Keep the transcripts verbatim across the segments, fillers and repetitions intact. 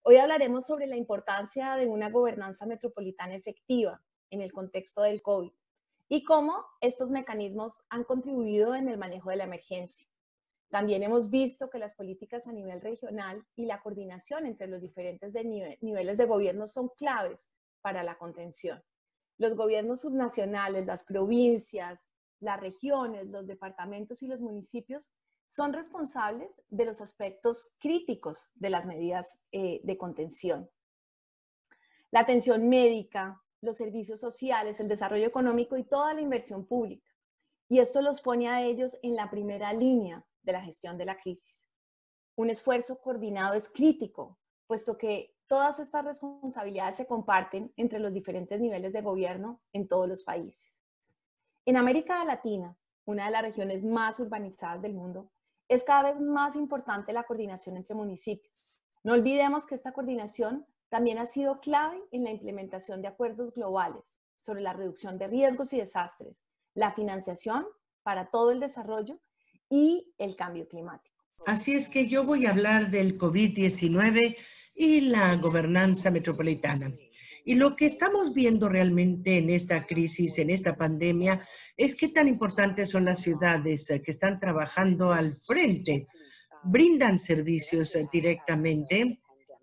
Hoy hablaremos sobre la importancia de una gobernanza metropolitana efectiva en el contexto del COVID y cómo estos mecanismos han contribuido en el manejo de la emergencia. También hemos visto que las políticas a nivel regional y la coordinación entre los diferentes de nive- niveles de gobierno son claves para la contención. Los gobiernos subnacionales, las provincias, las regiones, los departamentos y los municipios son responsables de los aspectos críticos de las medidas eh, de contención. La atención médica, los servicios sociales, el desarrollo económico y toda la inversión pública. Y esto los pone a ellos en la primera línea de la gestión de la crisis. Un esfuerzo coordinado es crítico, puesto que todas estas responsabilidades se comparten entre los diferentes niveles de gobierno en todos los países. En América Latina, una de las regiones más urbanizadas del mundo, es cada vez más importante la coordinación entre municipios. No olvidemos que esta coordinación también ha sido clave en la implementación de acuerdos globales sobre la reducción de riesgos y desastres, la financiación para todo el desarrollo y el cambio climático. Así es que yo voy a hablar del COVID diecinueve y la gobernanza metropolitana. Y lo que estamos viendo realmente en esta crisis, en esta pandemia, es qué tan importantes son las ciudades que están trabajando al frente, brindan servicios directamente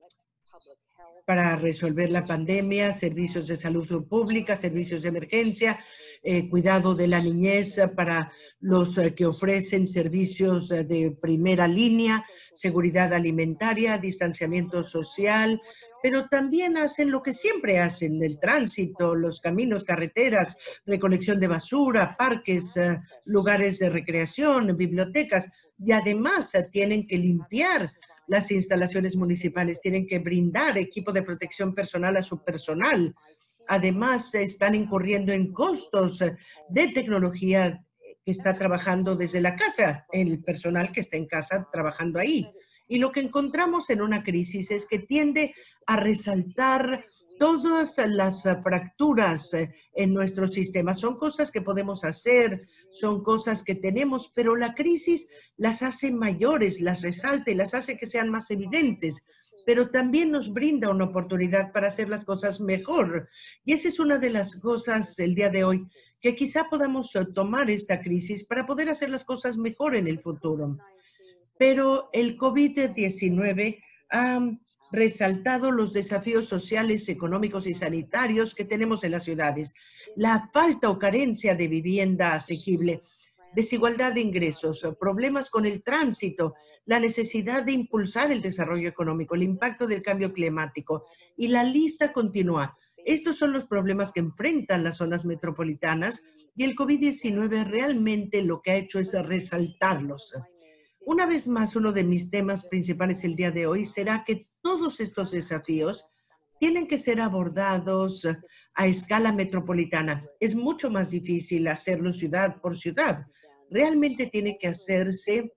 para resolver la pandemia, servicios de salud pública, servicios de emergencia, eh, cuidado de la niñez para los eh, que ofrecen servicios eh, de primera línea, seguridad alimentaria, distanciamiento social, pero también hacen lo que siempre hacen, el tránsito, los caminos, carreteras, recolección de basura, parques, eh, lugares de recreación, bibliotecas, y además eh, tienen que limpiar las instalaciones municipales, tienen que brindar equipo de protección personal a su personal. Además, están incurriendo en costos de tecnología que está trabajando desde la casa, el personal que está en casa trabajando ahí. Y lo que encontramos en una crisis es que tiende a resaltar todas las fracturas en nuestro sistema. Son cosas que podemos hacer, son cosas que tenemos, pero la crisis las hace mayores, las resalta y las hace que sean más evidentes, pero también nos brinda una oportunidad para hacer las cosas mejor. Y esa es una de las cosas el día de hoy, que quizá podamos tomar esta crisis para poder hacer las cosas mejor en el futuro. Pero el COVID diecinueve ha resaltado los desafíos sociales, económicos y sanitarios que tenemos en las ciudades. La falta o carencia de vivienda asequible, desigualdad de ingresos, problemas con el tránsito, la necesidad de impulsar el desarrollo económico, el impacto del cambio climático y la lista continúa. Estos son los problemas que enfrentan las zonas metropolitanas y el COVID diecinueve realmente lo que ha hecho es resaltarlos. Una vez más, uno de mis temas principales el día de hoy será que todos estos desafíos tienen que ser abordados a escala metropolitana. Es mucho más difícil hacerlo ciudad por ciudad. Realmente tiene que hacerse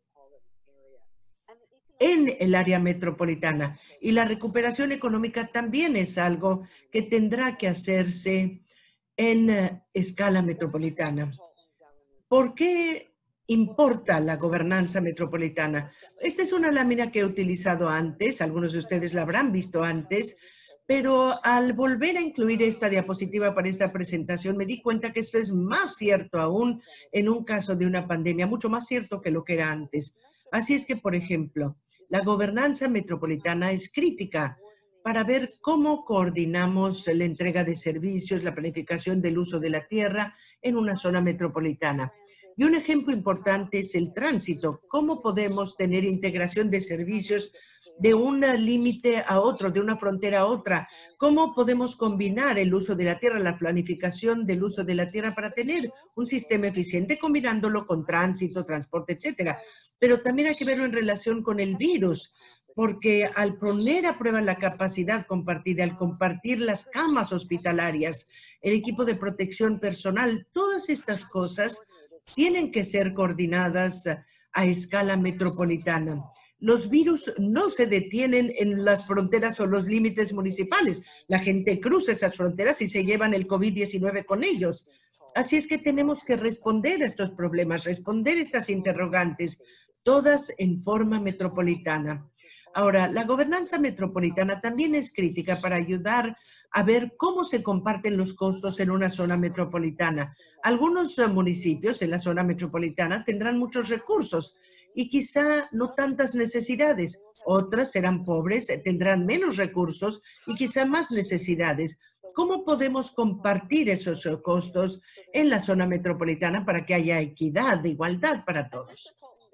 en el área metropolitana. Y la recuperación económica también es algo que tendrá que hacerse en uh, escala metropolitana. ¿Por qué importa la gobernanza metropolitana? Esta es una lámina que he utilizado antes, algunos de ustedes la habrán visto antes, pero al volver a incluir esta diapositiva para esta presentación me di cuenta que esto es más cierto aún en un caso de una pandemia, mucho más cierto que lo que era antes. Así es que, por ejemplo, la gobernanza metropolitana es crítica para ver cómo coordinamos la entrega de servicios, la planificación del uso de la tierra en una zona metropolitana. Y un ejemplo importante es el tránsito. ¿Cómo podemos tener integración de servicios de un límite a otro, de una frontera a otra? ¿Cómo podemos combinar el uso de la tierra, la planificación del uso de la tierra para tener un sistema eficiente, combinándolo con tránsito, transporte, etcétera? Pero también hay que verlo en relación con el virus, porque al poner a prueba la capacidad compartida, al compartir las camas hospitalarias, el equipo de protección personal, todas estas cosas tienen que ser coordinadas a escala metropolitana. Los virus no se detienen en las fronteras o los límites municipales. La gente cruza esas fronteras y se llevan el COVID diecinueve con ellos. Así es que tenemos que responder a estos problemas, responder a estas interrogantes, todas en forma metropolitana. Ahora, la gobernanza metropolitana también es crítica para ayudar a ver cómo se comparten los costos en una zona metropolitana. Algunos eh, municipios en la zona metropolitana tendrán muchos recursos y quizá no tantas necesidades. Otras serán pobres, eh, tendrán menos recursos y quizá más necesidades. ¿Cómo podemos compartir esos eh, costos en la zona metropolitana para que haya equidad, igualdad para todos?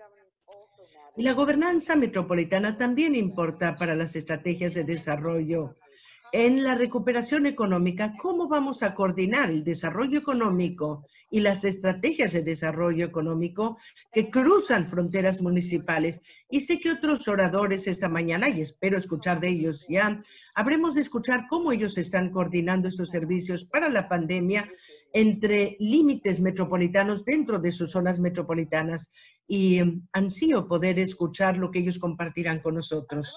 Y la gobernanza metropolitana también importa para las estrategias de desarrollo. En la recuperación económica, ¿cómo vamos a coordinar el desarrollo económico y las estrategias de desarrollo económico que cruzan fronteras municipales? Y sé que otros oradores esta mañana, y espero escuchar de ellos ya, habremos de escuchar cómo ellos están coordinando estos servicios para la pandemia entre límites metropolitanos dentro de sus zonas metropolitanas, y um, ansío poder escuchar lo que ellos compartirán con nosotros.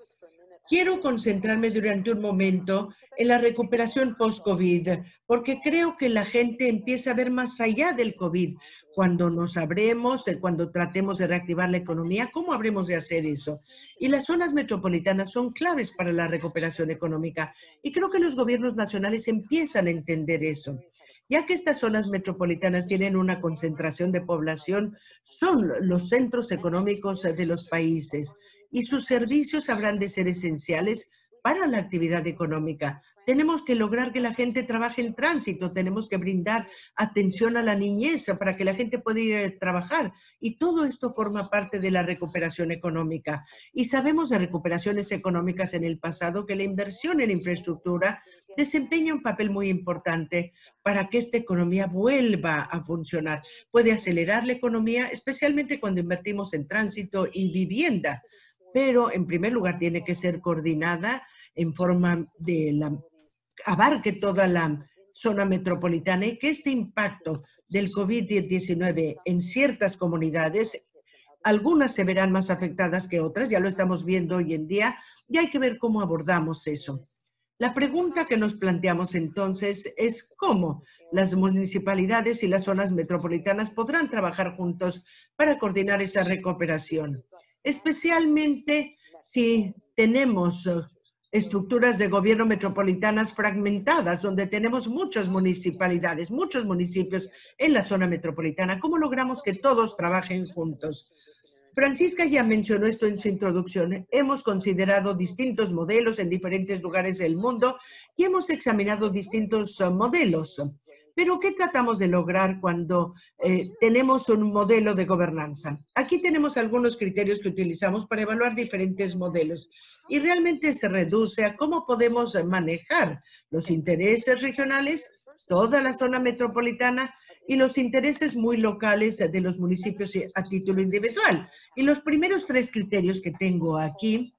Quiero concentrarme durante un momento en la recuperación post-COVID, porque creo que la gente empieza a ver más allá del COVID. Cuando nos abremos, eh, cuando tratemos de reactivar la economía, ¿cómo habremos de hacer eso? Y las zonas metropolitanas son claves para la recuperación económica. Y creo que los gobiernos nacionales empiezan a entender eso. Ya que estas zonas metropolitanas tienen una concentración de población, son los centros económicos de los países y sus servicios habrán de ser esenciales para la actividad económica. Tenemos que lograr que la gente trabaje en tránsito, tenemos que brindar atención a la niñez para que la gente pueda ir a trabajar, y todo esto forma parte de la recuperación económica. Y sabemos de recuperaciones económicas en el pasado que la inversión en infraestructura desempeña un papel muy importante para que esta economía vuelva a funcionar. Puede acelerar la economía, especialmente cuando invertimos en tránsito y vivienda, pero en primer lugar tiene que ser coordinada en forma de la abarque toda la zona metropolitana, y que este impacto del COVID diecinueve en ciertas comunidades, algunas se verán más afectadas que otras, ya lo estamos viendo hoy en día, y hay que ver cómo abordamos eso. La pregunta que nos planteamos entonces es cómo las municipalidades y las zonas metropolitanas podrán trabajar juntos para coordinar esa recuperación, especialmente si tenemos estructuras de gobierno metropolitanas fragmentadas, donde tenemos muchas municipalidades, muchos municipios en la zona metropolitana. ¿Cómo logramos que todos trabajen juntos? Francisca ya mencionó esto en su introducción. Hemos considerado distintos modelos en diferentes lugares del mundo y hemos examinado distintos uh, modelos. Pero, ¿qué tratamos de lograr cuando eh, tenemos un modelo de gobernanza? Aquí tenemos algunos criterios que utilizamos para evaluar diferentes modelos, y realmente se reduce a cómo podemos manejar los intereses regionales, toda la zona metropolitana y los intereses muy locales de los municipios a título individual. Y los primeros tres criterios que tengo aquí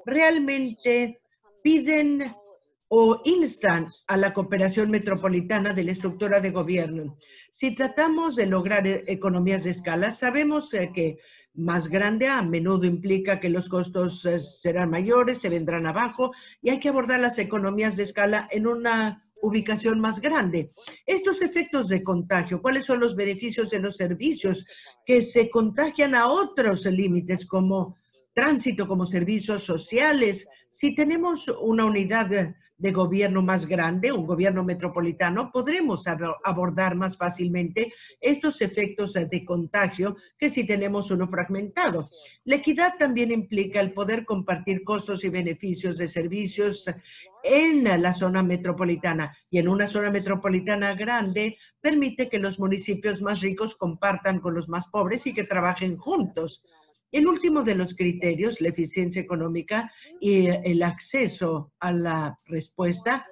realmente piden o instan a la cooperación metropolitana de la estructura de gobierno. Si tratamos de lograr economías de escala, sabemos eh, que más grande a menudo implica que los costos eh, serán mayores, se vendrán abajo, y hay que abordar las economías de escala en una ubicación más grande. Estos efectos de contagio, ¿cuáles son los beneficios de los servicios que se contagian a otros límites como tránsito, como servicios sociales? Si tenemos una unidad de de gobierno más grande, un gobierno metropolitano, podremos abordar más fácilmente estos efectos de contagio que si tenemos uno fragmentado. La equidad también implica el poder compartir costos y beneficios de servicios en la zona metropolitana, y en una zona metropolitana grande permite que los municipios más ricos compartan con los más pobres y que trabajen juntos. El último de los criterios, la eficiencia económica y el acceso a la respuesta,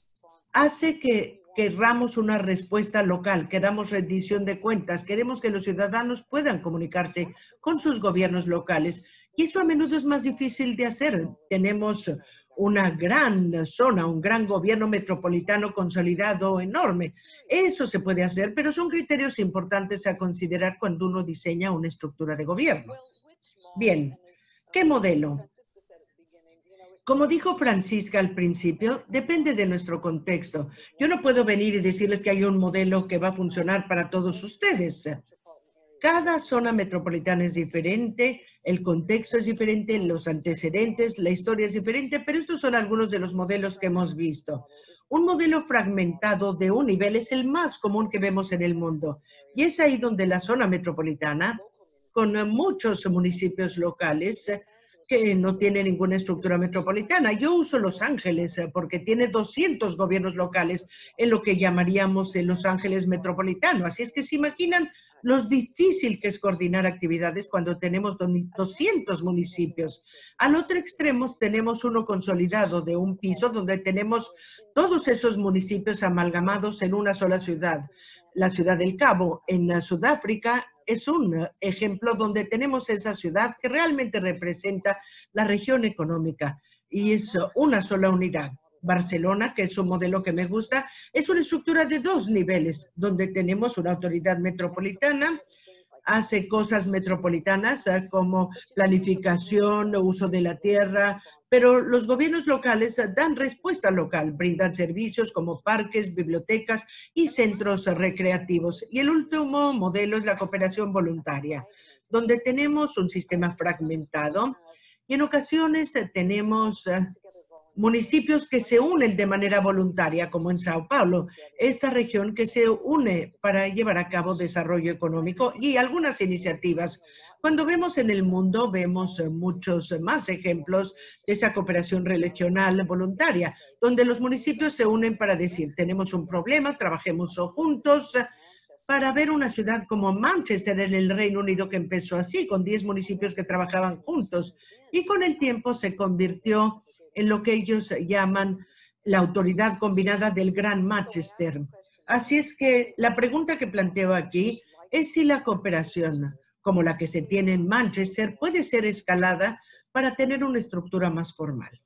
hace que queramos una respuesta local, queramos rendición de cuentas, queremos que los ciudadanos puedan comunicarse con sus gobiernos locales. Y eso a menudo es más difícil de hacer. Tenemos una gran zona, un gran gobierno metropolitano consolidado enorme. Eso se puede hacer, pero son criterios importantes a considerar cuando uno diseña una estructura de gobierno. Bien, ¿qué modelo? Como dijo Francisca al principio, depende de nuestro contexto. Yo no puedo venir y decirles que hay un modelo que va a funcionar para todos ustedes. Cada zona metropolitana es diferente, el contexto es diferente, los antecedentes, la historia es diferente, pero estos son algunos de los modelos que hemos visto. Un modelo fragmentado de un nivel es el más común que vemos en el mundo, y es ahí donde la zona metropolitana, con muchos municipios locales que no tienen ninguna estructura metropolitana. Yo uso Los Ángeles porque tiene doscientos gobiernos locales en lo que llamaríamos Los Ángeles metropolitano. Así es que se imaginan lo difícil que es coordinar actividades cuando tenemos doscientos municipios. Al otro extremo tenemos uno consolidado de un piso donde tenemos todos esos municipios amalgamados en una sola ciudad. La ciudad del Cabo en Sudáfrica es un ejemplo donde tenemos esa ciudad que realmente representa la región económica y es una sola unidad. Barcelona, que es un modelo que me gusta, es una estructura de dos niveles, donde tenemos una autoridad metropolitana, hace cosas metropolitanas como planificación, uso de la tierra, pero los gobiernos locales dan respuesta local, brindan servicios como parques, bibliotecas y centros recreativos. Y el último modelo es la cooperación voluntaria, donde tenemos un sistema fragmentado y en ocasiones tenemos municipios que se unen de manera voluntaria, como en Sao Paulo, esta región que se une para llevar a cabo desarrollo económico y algunas iniciativas. Cuando vemos en el mundo, vemos muchos más ejemplos de esa cooperación regional voluntaria, donde los municipios se unen para decir, tenemos un problema, trabajemos juntos, para ver una ciudad como Manchester en el Reino Unido que empezó así, con diez municipios que trabajaban juntos, y con el tiempo se convirtió en lo que ellos llaman la autoridad combinada del Gran Manchester. Así es que la pregunta que planteo aquí es si la cooperación, como la que se tiene en Manchester, puede ser escalada para tener una estructura más formal.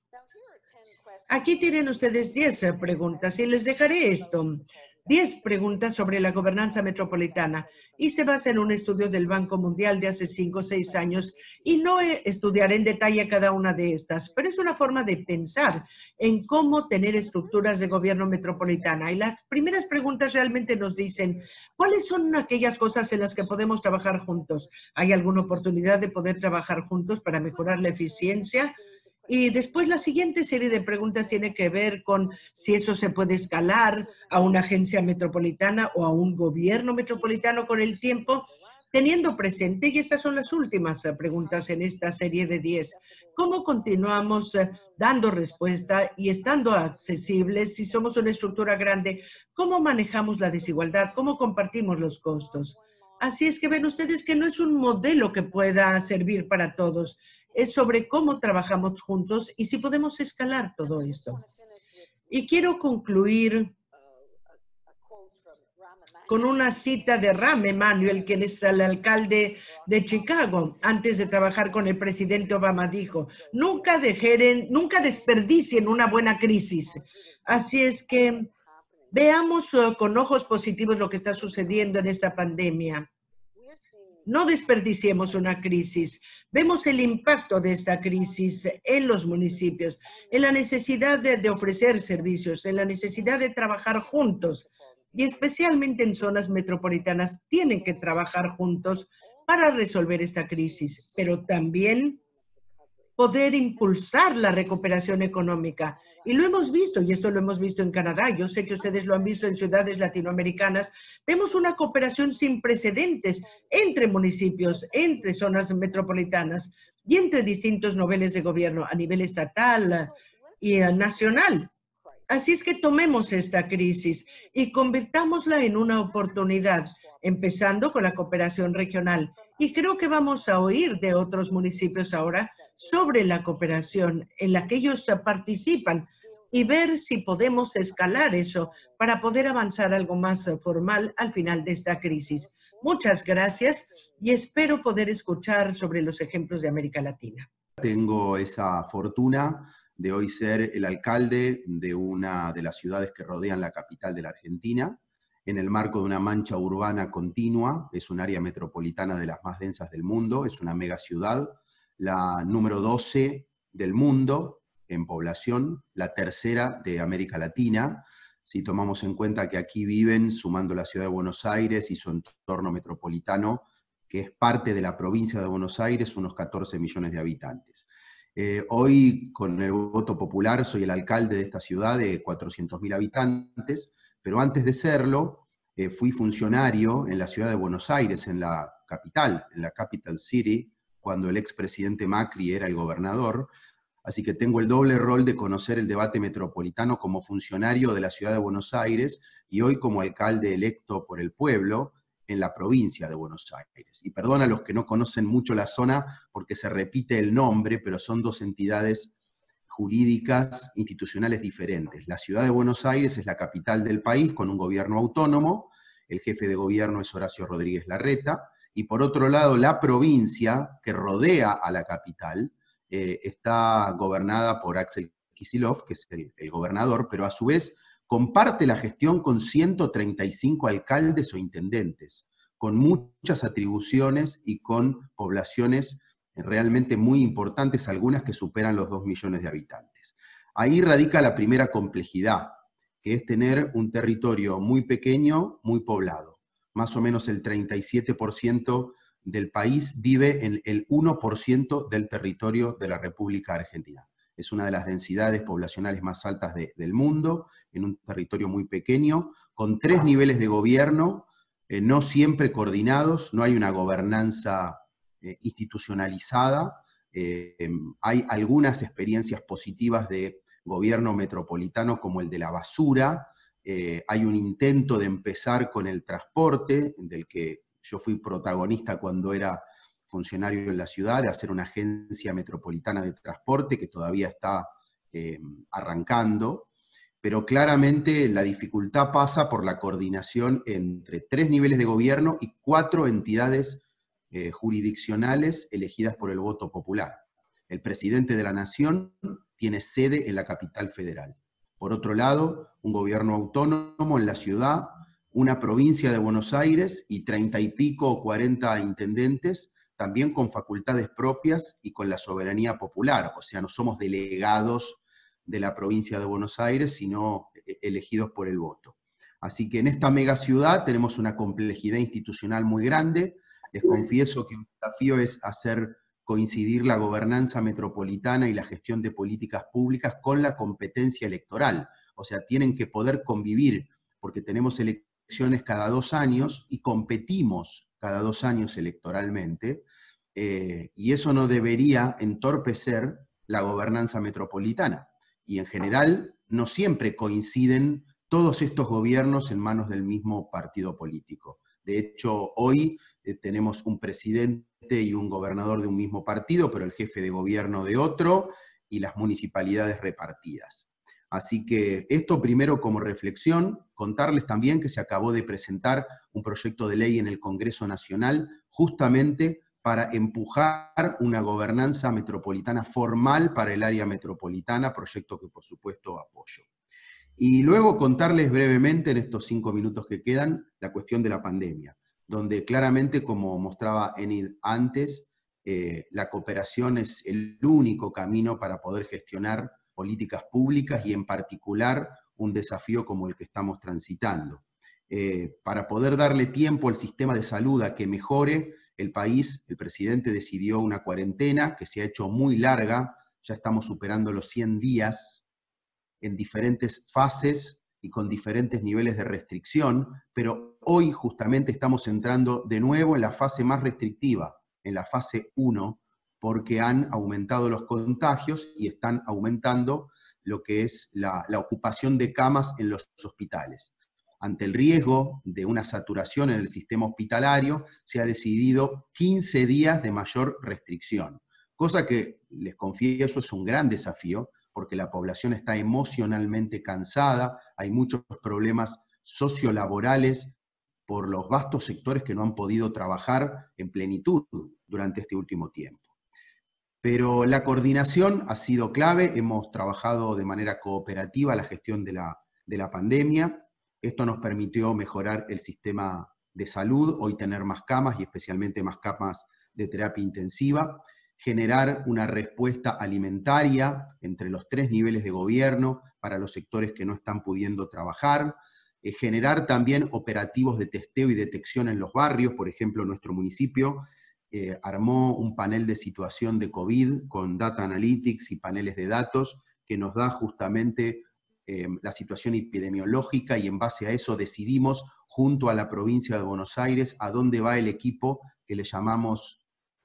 Aquí tienen ustedes diez preguntas y les dejaré esto. diez preguntas sobre la gobernanza metropolitana y se basa en un estudio del Banco Mundial de hace cinco o seis años y no estudiaré en detalle cada una de estas, pero es una forma de pensar en cómo tener estructuras de gobierno metropolitana. Y las primeras preguntas realmente nos dicen, ¿cuáles son aquellas cosas en las que podemos trabajar juntos? ¿Hay alguna oportunidad de poder trabajar juntos para mejorar la eficiencia? Y después la siguiente serie de preguntas tiene que ver con si eso se puede escalar a una agencia metropolitana o a un gobierno metropolitano con el tiempo, teniendo presente, y estas son las últimas preguntas en esta serie de diez, ¿cómo continuamos dando respuesta y estando accesibles si somos una estructura grande? ¿Cómo manejamos la desigualdad? ¿Cómo compartimos los costos? Así es que ven ustedes que no es un modelo que pueda servir para todos. Es sobre cómo trabajamos juntos y si podemos escalar todo esto. Y quiero concluir con una cita de Rahm Emanuel, quien es el alcalde de Chicago. Antes de trabajar con el presidente Obama, dijo, nunca dejen, nunca desperdicien una buena crisis. Así es que veamos uh, con ojos positivos lo que está sucediendo en esta pandemia. No desperdiciemos una crisis. Vemos el impacto de esta crisis en los municipios, en la necesidad de, de ofrecer servicios, en la necesidad de trabajar juntos y especialmente en zonas metropolitanas tienen que trabajar juntos para resolver esta crisis, pero también poder impulsar la recuperación económica. Y lo hemos visto, y esto lo hemos visto en Canadá, yo sé que ustedes lo han visto en ciudades latinoamericanas, vemos una cooperación sin precedentes entre municipios, entre zonas metropolitanas y entre distintos niveles de gobierno a nivel estatal y nacional. Así es que tomemos esta crisis y convirtámosla en una oportunidad, empezando con la cooperación regional. Y creo que vamos a oír de otros municipios ahora sobre la cooperación en la que ellos participan y ver si podemos escalar eso para poder avanzar algo más formal al final de esta crisis. Muchas gracias y espero poder escuchar sobre los ejemplos de América Latina. Tengo esa fortuna de hoy ser el alcalde de una de las ciudades que rodean la capital de la Argentina, en el marco de una mancha urbana continua. Es un área metropolitana de las más densas del mundo, es una megaciudad, la número doce del mundo en población, la tercera de América Latina, si tomamos en cuenta que aquí viven, sumando la ciudad de Buenos Aires y su entorno metropolitano, que es parte de la provincia de Buenos Aires, unos catorce millones de habitantes. Eh, hoy, con el voto popular, soy el alcalde de esta ciudad de cuatrocientos mil habitantes, pero antes de serlo, eh, fui funcionario en la ciudad de Buenos Aires, en la capital, en la Capital City, cuando el expresidente Macri era el gobernador. Así que tengo el doble rol de conocer el debate metropolitano como funcionario de la ciudad de Buenos Aires y hoy como alcalde electo por el pueblo en la provincia de Buenos Aires. Y perdona a los que no conocen mucho la zona porque se repite el nombre, pero son dos entidades jurídicas, institucionales diferentes. La ciudad de Buenos Aires es la capital del país con un gobierno autónomo, el jefe de gobierno es Horacio Rodríguez Larreta, y por otro lado la provincia que rodea a la capital eh, está gobernada por Axel Kicillof, que es el, el gobernador, pero a su vez comparte la gestión con ciento treinta y cinco alcaldes o intendentes, con muchas atribuciones y con poblaciones realmente muy importantes, algunas que superan los dos millones de habitantes. Ahí radica la primera complejidad, que es tener un territorio muy pequeño, muy poblado. Más o menos el treinta y siete por ciento del país vive en el uno por ciento del territorio de la República Argentina. Es una de las densidades poblacionales más altas de, del mundo, en un territorio muy pequeño, con tres niveles de gobierno, eh, no siempre coordinados, no hay una gobernanza eh, institucionalizada, eh, eh, hay algunas experiencias positivas de gobierno metropolitano como el de la basura, eh, hay un intento de empezar con el transporte, del que yo fui protagonista cuando era funcionario en la ciudad, de hacer una agencia metropolitana de transporte que todavía está eh, arrancando, pero claramente la dificultad pasa por la coordinación entre tres niveles de gobierno y cuatro entidades eh, jurisdiccionales elegidas por el voto popular. El presidente de la Nación tiene sede en la capital federal. Por otro lado, un gobierno autónomo en la ciudad, una provincia de Buenos Aires y treinta y pico o cuarenta intendentes, también con facultades propias y con la soberanía popular, o sea, no somos delegados de la provincia de Buenos Aires, sino elegidos por el voto. Así que en esta mega ciudad tenemos una complejidad institucional muy grande. Les confieso que un desafío es hacer coincidir la gobernanza metropolitana y la gestión de políticas públicas con la competencia electoral. O sea, tienen que poder convivir, porque tenemos elecciones cada dos años y competimos cada dos años electoralmente, eh, y eso no debería entorpecer la gobernanza metropolitana. Y en general, no siempre coinciden todos estos gobiernos en manos del mismo partido político. De hecho, hoy eh, tenemos un presidente y un gobernador de un mismo partido, pero el jefe de gobierno de otro, y las municipalidades repartidas. Así que esto primero como reflexión, contarles también que se acabó de presentar un proyecto de ley en el Congreso Nacional justamente para empujar una gobernanza metropolitana formal para el área metropolitana, proyecto que por supuesto apoyo. Y luego contarles brevemente en estos cinco minutos que quedan la cuestión de la pandemia, donde claramente, como mostraba Enid antes, eh, la cooperación es el único camino para poder gestionar políticas públicas y en particular un desafío como el que estamos transitando. Eh, para poder darle tiempo al sistema de salud a que mejore, el país, el presidente decidió una cuarentena que se ha hecho muy larga, ya estamos superando los cien días en diferentes fases y con diferentes niveles de restricción, pero hoy justamente estamos entrando de nuevo en la fase más restrictiva, en la fase uno, porque han aumentado los contagios y están aumentando lo que es la, la ocupación de camas en los hospitales. Ante el riesgo de una saturación en el sistema hospitalario, se ha decidido quince días de mayor restricción, cosa que, les confieso, es un gran desafío, porque la población está emocionalmente cansada, hay muchos problemas sociolaborales por los vastos sectores que no han podido trabajar en plenitud durante este último tiempo. Pero la coordinación ha sido clave, hemos trabajado de manera cooperativa la gestión de la, de la pandemia. Esto nos permitió mejorar el sistema de salud, hoy tener más camas y especialmente más camas de terapia intensiva, generar una respuesta alimentaria entre los tres niveles de gobierno para los sectores que no están pudiendo trabajar, eh, generar también operativos de testeo y detección en los barrios. Por ejemplo, nuestro municipio eh, armó un panel de situación de COVID con Data Analytics y paneles de datos que nos da justamente eh, la situación epidemiológica, y en base a eso decidimos junto a la provincia de Buenos Aires a dónde va el equipo que le llamamos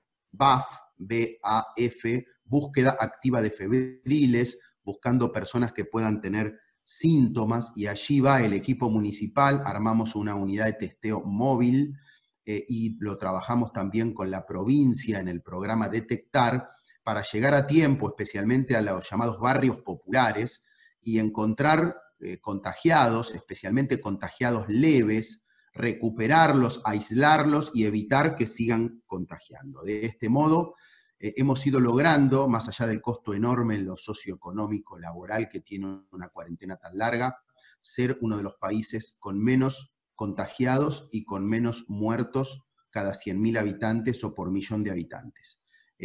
B A F, B A F, búsqueda activa de febriles, buscando personas que puedan tener síntomas, y allí va el equipo municipal, armamos una unidad de testeo móvil eh, y lo trabajamos también con la provincia en el programa Detectar, para llegar a tiempo, especialmente a los llamados barrios populares, y encontrar eh, contagiados, especialmente contagiados leves, recuperarlos, aislarlos y evitar que sigan contagiando. De este modo, eh, hemos ido logrando, más allá del costo enorme en lo socioeconómico, laboral que tiene una cuarentena tan larga, ser uno de los países con menos contagiados y con menos muertos cada cien mil habitantes o por millón de habitantes.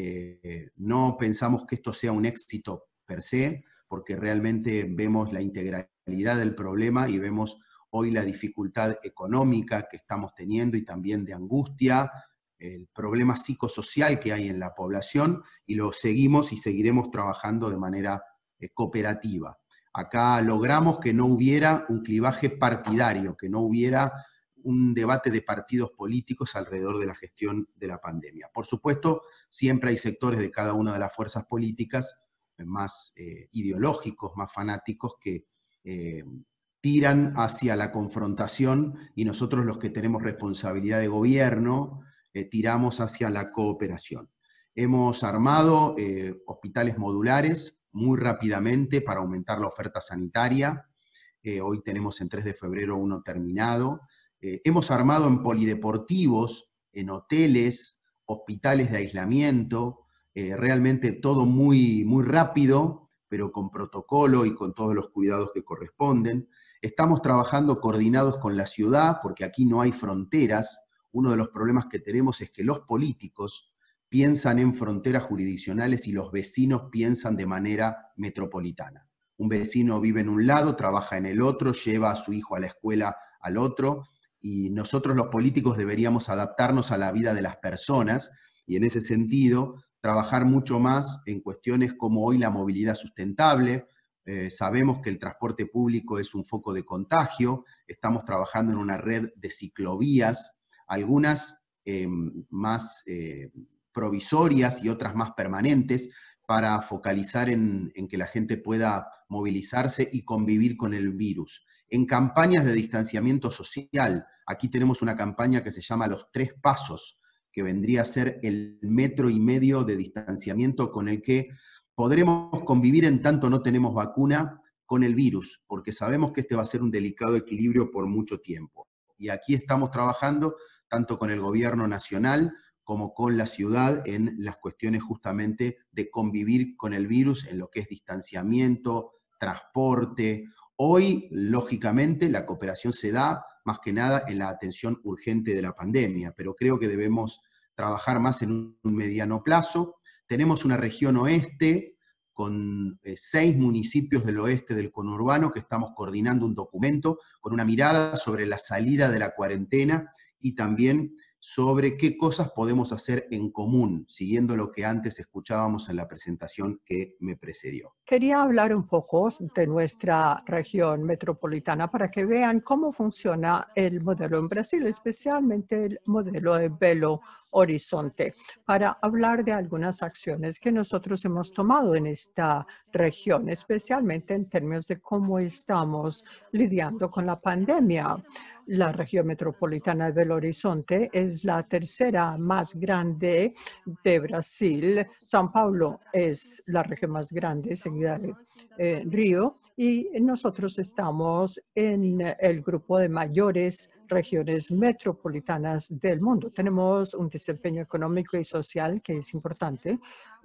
Eh, no pensamos que esto sea un éxito per se, porque realmente vemos la integralidad del problema y vemos hoy la dificultad económica que estamos teniendo y también de angustia, el problema psicosocial que hay en la población, y lo seguimos y seguiremos trabajando de manera eh, cooperativa. Acá logramos que no hubiera un clivaje partidario, que no hubiera un debate de partidos políticos alrededor de la gestión de la pandemia. Por supuesto, siempre hay sectores de cada una de las fuerzas políticas más eh, ideológicos, más fanáticos, que eh, tiran hacia la confrontación, y nosotros, los que tenemos responsabilidad de gobierno, eh, tiramos hacia la cooperación. Hemos armado eh, hospitales modulares muy rápidamente para aumentar la oferta sanitaria. Eh, hoy tenemos en tres de febrero uno terminado. Eh, hemos armado en polideportivos, en hoteles, hospitales de aislamiento, eh, realmente todo muy, muy rápido, pero con protocolo y con todos los cuidados que corresponden. Estamos trabajando coordinados con la ciudad, porque aquí no hay fronteras. Uno de los problemas que tenemos es que los políticos piensan en fronteras jurisdiccionales y los vecinos piensan de manera metropolitana. Un vecino vive en un lado, trabaja en el otro, lleva a su hijo a la escuela al otro, y nosotros los políticos deberíamos adaptarnos a la vida de las personas, y en ese sentido trabajar mucho más en cuestiones como hoy la movilidad sustentable. Eh, sabemos que el transporte público es un foco de contagio, estamos trabajando en una red de ciclovías, algunas eh, más eh, provisorias y otras más permanentes, para focalizar en, en que la gente pueda movilizarse y convivir con el virus. En campañas de distanciamiento social, aquí tenemos una campaña que se llama Los Tres Pasos, que vendría a ser el metro y medio de distanciamiento con el que podremos convivir en tanto no tenemos vacuna con el virus, porque sabemos que este va a ser un delicado equilibrio por mucho tiempo. Y aquí estamos trabajando tanto con el gobierno nacional como con la ciudad en las cuestiones justamente de convivir con el virus en lo que es distanciamiento, transporte. Hoy, lógicamente, la cooperación se da más que nada en la atención urgente de la pandemia, pero creo que debemos trabajar más en un mediano plazo. Tenemos una región oeste con eh, seis municipios del oeste del conurbano que estamos coordinando un documento con una mirada sobre la salida de la cuarentena y también sobre qué cosas podemos hacer en común, siguiendo lo que antes escuchábamos en la presentación que me precedió. Quería hablar un poco de nuestra región metropolitana para que vean cómo funciona el modelo en Brasil, especialmente el modelo de Belo Horizonte, para hablar de algunas acciones que nosotros hemos tomado en esta región, especialmente en términos de cómo estamos lidiando con la pandemia. La región metropolitana de Belo Horizonte es la tercera más grande de Brasil. São Paulo es la región más grande, seguida de eh, Río, y nosotros estamos en el grupo de mayores regiones metropolitanas del mundo. Tenemos un desempeño económico y social que es importante.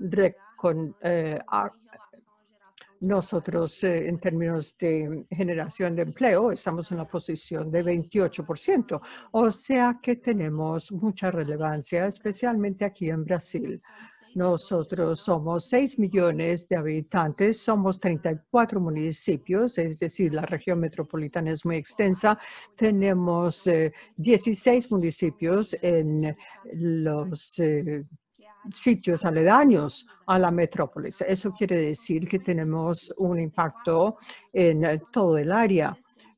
Recon, eh, a, Nosotros, eh, en términos de generación de empleo, estamos en la posición de veintiocho por ciento, o sea que tenemos mucha relevancia, especialmente aquí en Brasil. Nosotros somos seis millones de habitantes, somos treinta y cuatro municipios, es decir, la región metropolitana es muy extensa. Tenemos eh, dieciséis municipios en los eh, sitios aledaños a la metrópolis. Eso quiere decir que tenemos un impacto en eh, todo el área.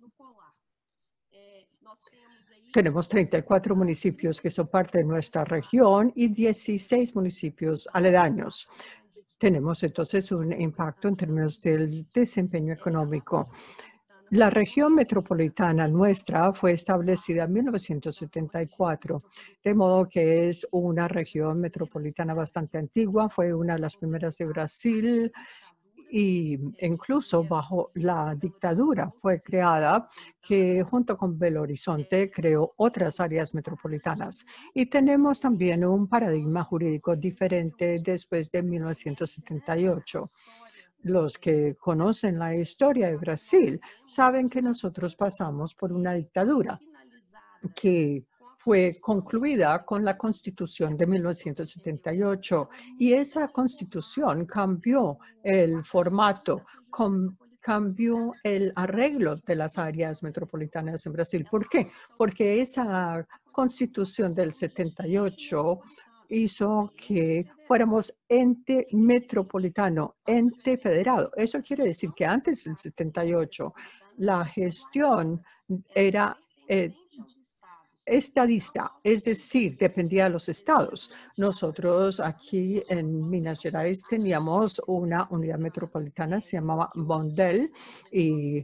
Tenemos treinta y cuatro municipios que son parte de nuestra región y dieciséis municipios aledaños. Tenemos entonces un impacto en términos del desempeño económico. La región metropolitana nuestra fue establecida en mil novecientos setenta y cuatro, de modo que es una región metropolitana bastante antigua. Fue una de las primeras de Brasil y incluso bajo la dictadura fue creada, que junto con Belo Horizonte creó otras áreas metropolitanas. Y tenemos también un paradigma jurídico diferente después de mil novecientos setenta y ocho. Los que conocen la historia de Brasil saben que nosotros pasamos por una dictadura que fue concluida con la Constitución de mil novecientos setenta y ocho, y esa Constitución cambió el formato, com, cambió el arreglo de las áreas metropolitanas en Brasil. ¿Por qué? Porque esa Constitución del setenta y ocho hizo que fuéramos ente metropolitano, ente federado. Eso quiere decir que antes del setenta y ocho la gestión era eh, estadista, es decir, dependía de los estados. Nosotros aquí en Minas Gerais teníamos una unidad metropolitana, se llamaba Mondel, y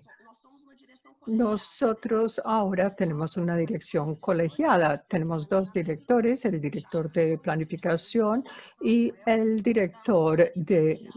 nosotros ahora tenemos una dirección colegiada. Tenemos dos directores, el director de planificación y el director de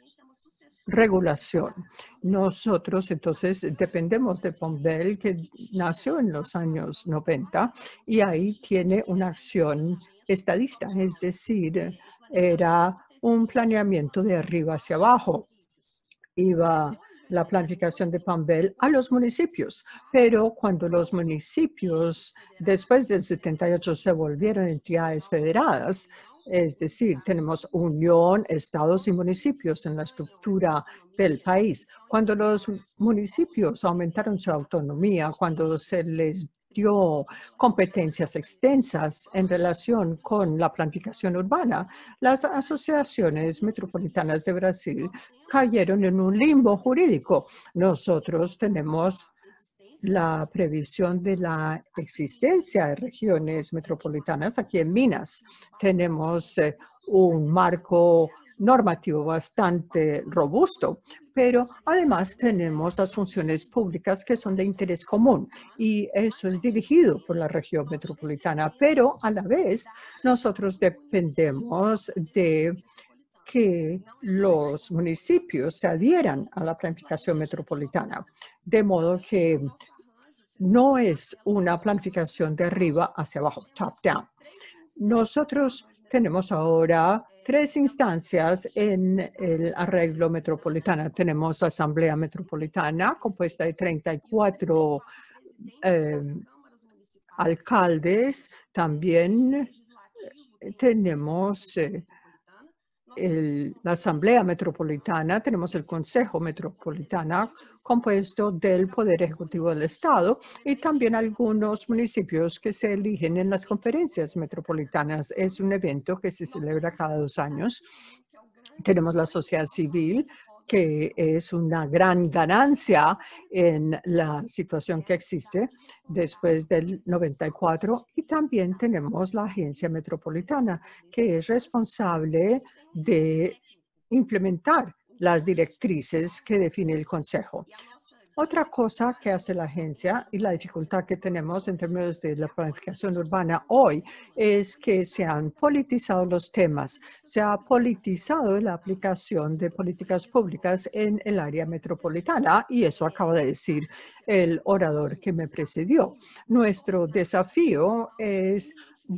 regulación. Nosotros entonces dependemos de Pombel, que nació en los años noventa y ahí tiene una acción estadista, es decir, era un planeamiento de arriba hacia abajo. Iba la planificación de Pombel a los municipios, pero cuando los municipios después del setenta y ocho se volvieron entidades federadas, es decir, tenemos unión, estados y municipios en la estructura del país. Cuando los municipios aumentaron su autonomía, cuando se les dio competencias extensas en relación con la planificación urbana, las asociaciones metropolitanas de Brasil cayeron en un limbo jurídico. Nosotros tenemos la previsión de la existencia de regiones metropolitanas. Aquí en Minas tenemos eh, un marco normativo bastante robusto, pero además tenemos las funciones públicas que son de interés común y eso es dirigido por la región metropolitana, pero a la vez nosotros dependemos de que los municipios se adhieran a la planificación metropolitana, de modo que no es una planificación de arriba hacia abajo, top-down. Nosotros tenemos ahora tres instancias en el arreglo metropolitano. Tenemos Asamblea Metropolitana, compuesta de treinta y cuatro eh, alcaldes. También tenemos eh, El, la Asamblea Metropolitana, tenemos el Consejo Metropolitano compuesto del Poder Ejecutivo del Estado y también algunos municipios que se eligen en las conferencias metropolitanas. Es un evento que se celebra cada dos años. Tenemos la sociedad civil, que es una gran ganancia en la situación que existe después del noventa y cuatro. Y también tenemos la agencia metropolitana, que es responsable de implementar las directrices que define el Consejo. Otra cosa que hace la agencia y la dificultad que tenemos en términos de la planificación urbana hoy es que se han politizado los temas, se ha politizado la aplicación de políticas públicas en el área metropolitana y eso acaba de decir el orador que me precedió. Nuestro desafío es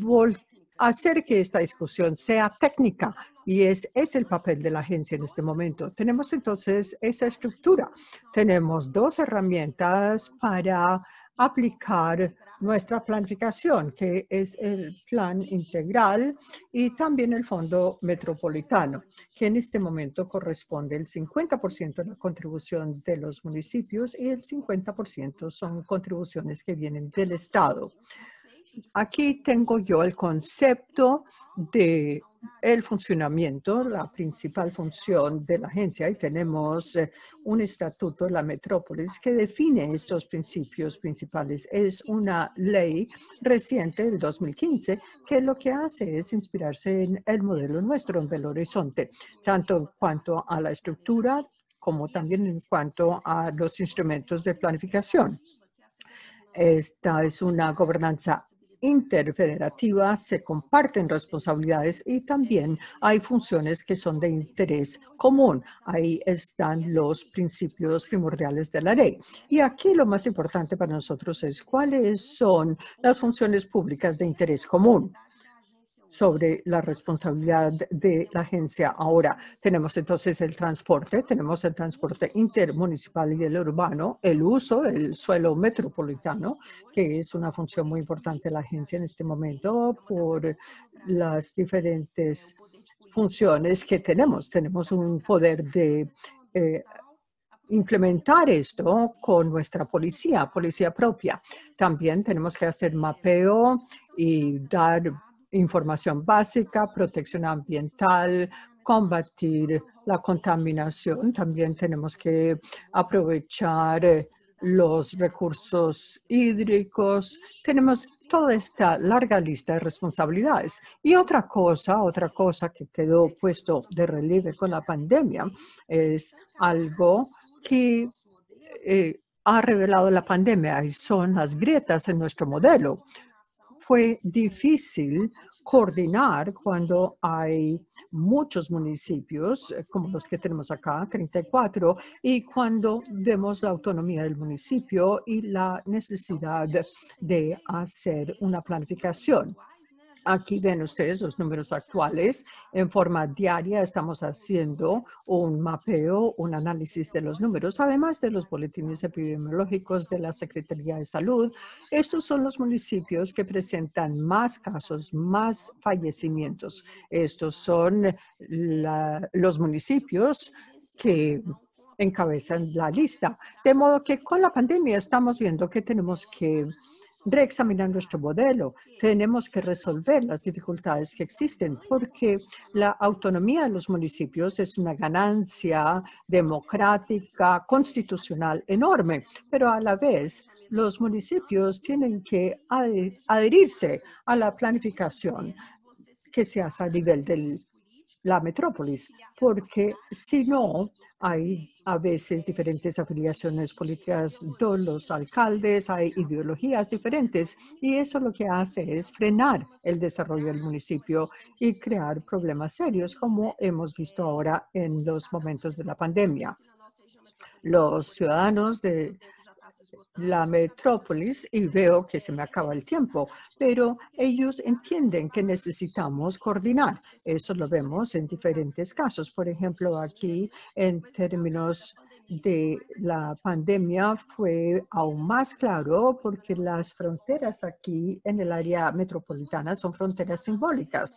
hacer que esta discusión sea técnica. Y es, es el papel de la agencia en este momento. Tenemos entonces esa estructura. Tenemos dos herramientas para aplicar nuestra planificación, que es el plan integral, y también el Fondo Metropolitano, que en este momento corresponde el cincuenta por ciento de la contribución de los municipios y el cincuenta por ciento son contribuciones que vienen del Estado. Aquí tengo yo el concepto de el funcionamiento, la principal función de la agencia, y tenemos eh, un estatuto de la metrópolis que define estos principios principales. Es una ley reciente del dos mil quince que lo que hace es inspirarse en el modelo nuestro en Belo Horizonte, tanto en cuanto a la estructura como también en cuanto a los instrumentos de planificación. Esta es una gobernanza interfederativa, se comparten responsabilidades y también hay funciones que son de interés común. Ahí están los principios primordiales de la ley. Y aquí lo más importante para nosotros es cuáles son las funciones públicas de interés común sobre la responsabilidad de la agencia. Ahora tenemos entonces el transporte, tenemos el transporte intermunicipal y el urbano, el uso del suelo metropolitano, que es una función muy importante de la agencia en este momento por las diferentes funciones que tenemos. Tenemos un poder de eh, implementar esto con nuestra policía, policía propia. También tenemos que hacer mapeo y dar información básica, protección ambiental, combatir la contaminación. También tenemos que aprovechar los recursos hídricos. Tenemos toda esta larga lista de responsabilidades. Y otra cosa, otra cosa que quedó puesto de relieve con la pandemia es algo que eh, ha revelado la pandemia y son las grietas en nuestro modelo. Fue difícil coordinar cuando hay muchos municipios, como los que tenemos acá, treinta y cuatro, y cuando vemos la autonomía del municipio y la necesidad de hacer una planificación. Aquí ven ustedes los números actuales. En forma diaria estamos haciendo un mapeo, un análisis de los números, además de los boletines epidemiológicos de la Secretaría de Salud. Estos son los municipios que presentan más casos, más fallecimientos. Estos son la, los municipios que encabezan la lista. De modo que con la pandemia estamos viendo que tenemos que reexaminar nuestro modelo. Tenemos que resolver las dificultades que existen porque la autonomía de los municipios es una ganancia democrática, constitucional enorme, pero a la vez los municipios tienen que adherirse a la planificación que se hace a nivel de la metrópolis, porque si no, hay a veces diferentes afiliaciones políticas de los alcaldes, hay ideologías diferentes y eso lo que hace es frenar el desarrollo del municipio y crear problemas serios como hemos visto ahora en los momentos de la pandemia. Los ciudadanos de la metrópolis, y veo que se me acaba el tiempo, pero ellos entienden que necesitamos coordinar. Eso lo vemos en diferentes casos. Por ejemplo, aquí en términos de la pandemia fue aún más claro porque las fronteras aquí en el área metropolitana son fronteras simbólicas.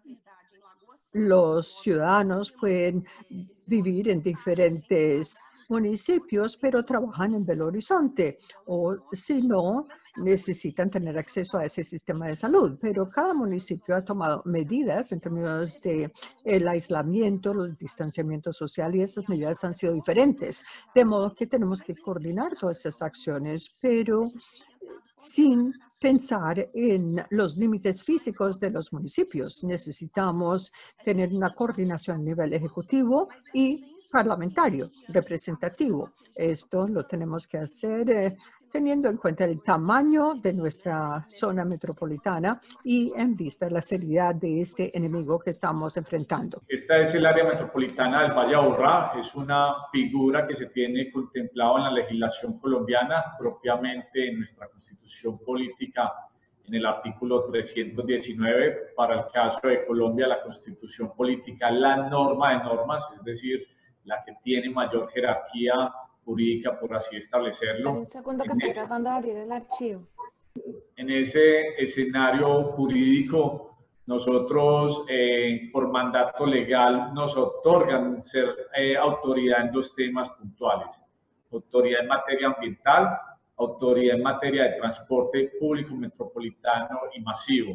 Los ciudadanos pueden vivir en diferentes municipios, pero trabajan en Belo Horizonte o si no, necesitan tener acceso a ese sistema de salud. Pero cada municipio ha tomado medidas en términos de el aislamiento, el distanciamiento social y esas medidas han sido diferentes. De modo que tenemos que coordinar todas esas acciones, pero sin pensar en los límites físicos de los municipios. Necesitamos tener una coordinación a nivel ejecutivo y parlamentario, representativo. Esto lo tenemos que hacer eh, teniendo en cuenta el tamaño de nuestra zona metropolitana y en vista de la seriedad de este enemigo que estamos enfrentando. Esta es el área metropolitana del Valle Aburrá. Es una figura que se tiene contemplado en la legislación colombiana, propiamente en nuestra constitución política, en el artículo trescientos diecinueve. Para el caso de Colombia, la constitución política, la norma de normas, es decir, la que tiene mayor jerarquía jurídica, por así establecerlo. Un segundo que estoy tratando de abrir el archivo. En ese escenario jurídico, nosotros, eh, por mandato legal, nos otorgan ser eh, autoridad en dos temas puntuales. Autoridad en materia ambiental, autoridad en materia de transporte público, metropolitano y masivo.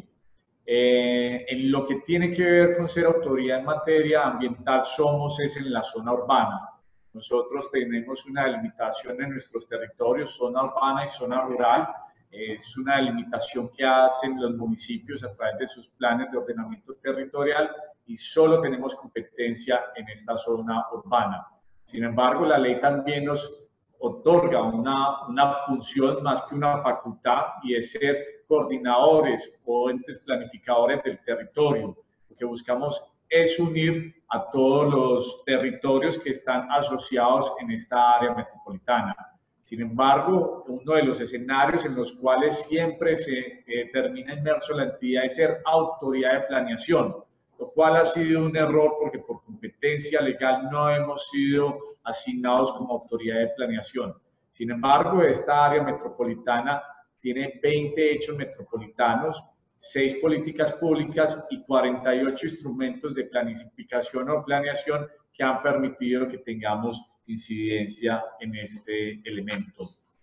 Eh, en lo que tiene que ver con ser autoridad en materia ambiental, somos es en la zona urbana. Nosotros tenemos una delimitación en nuestros territorios, zona urbana y zona rural. Es una delimitación que hacen los municipios a través de sus planes de ordenamiento territorial y solo tenemos competencia en esta zona urbana. Sin embargo, la ley también nos otorga una, una función más que una facultad, y es ser coordinadores o entes planificadores del territorio. Lo que buscamos es unir a todos los territorios que están asociados en esta área metropolitana. Sin embargo, uno de los escenarios en los cuales siempre se eh, termina inmerso la entidad es ser autoridad de planeación, lo cual ha sido un error porque por competencia legal no hemos sido asignados como autoridad de planeación. Sin embargo, esta área metropolitana tiene veinte hechos metropolitanos, seis políticas públicas y cuarenta y ocho instrumentos de planificación o planeación que han permitido que tengamos incidencia en este elemento.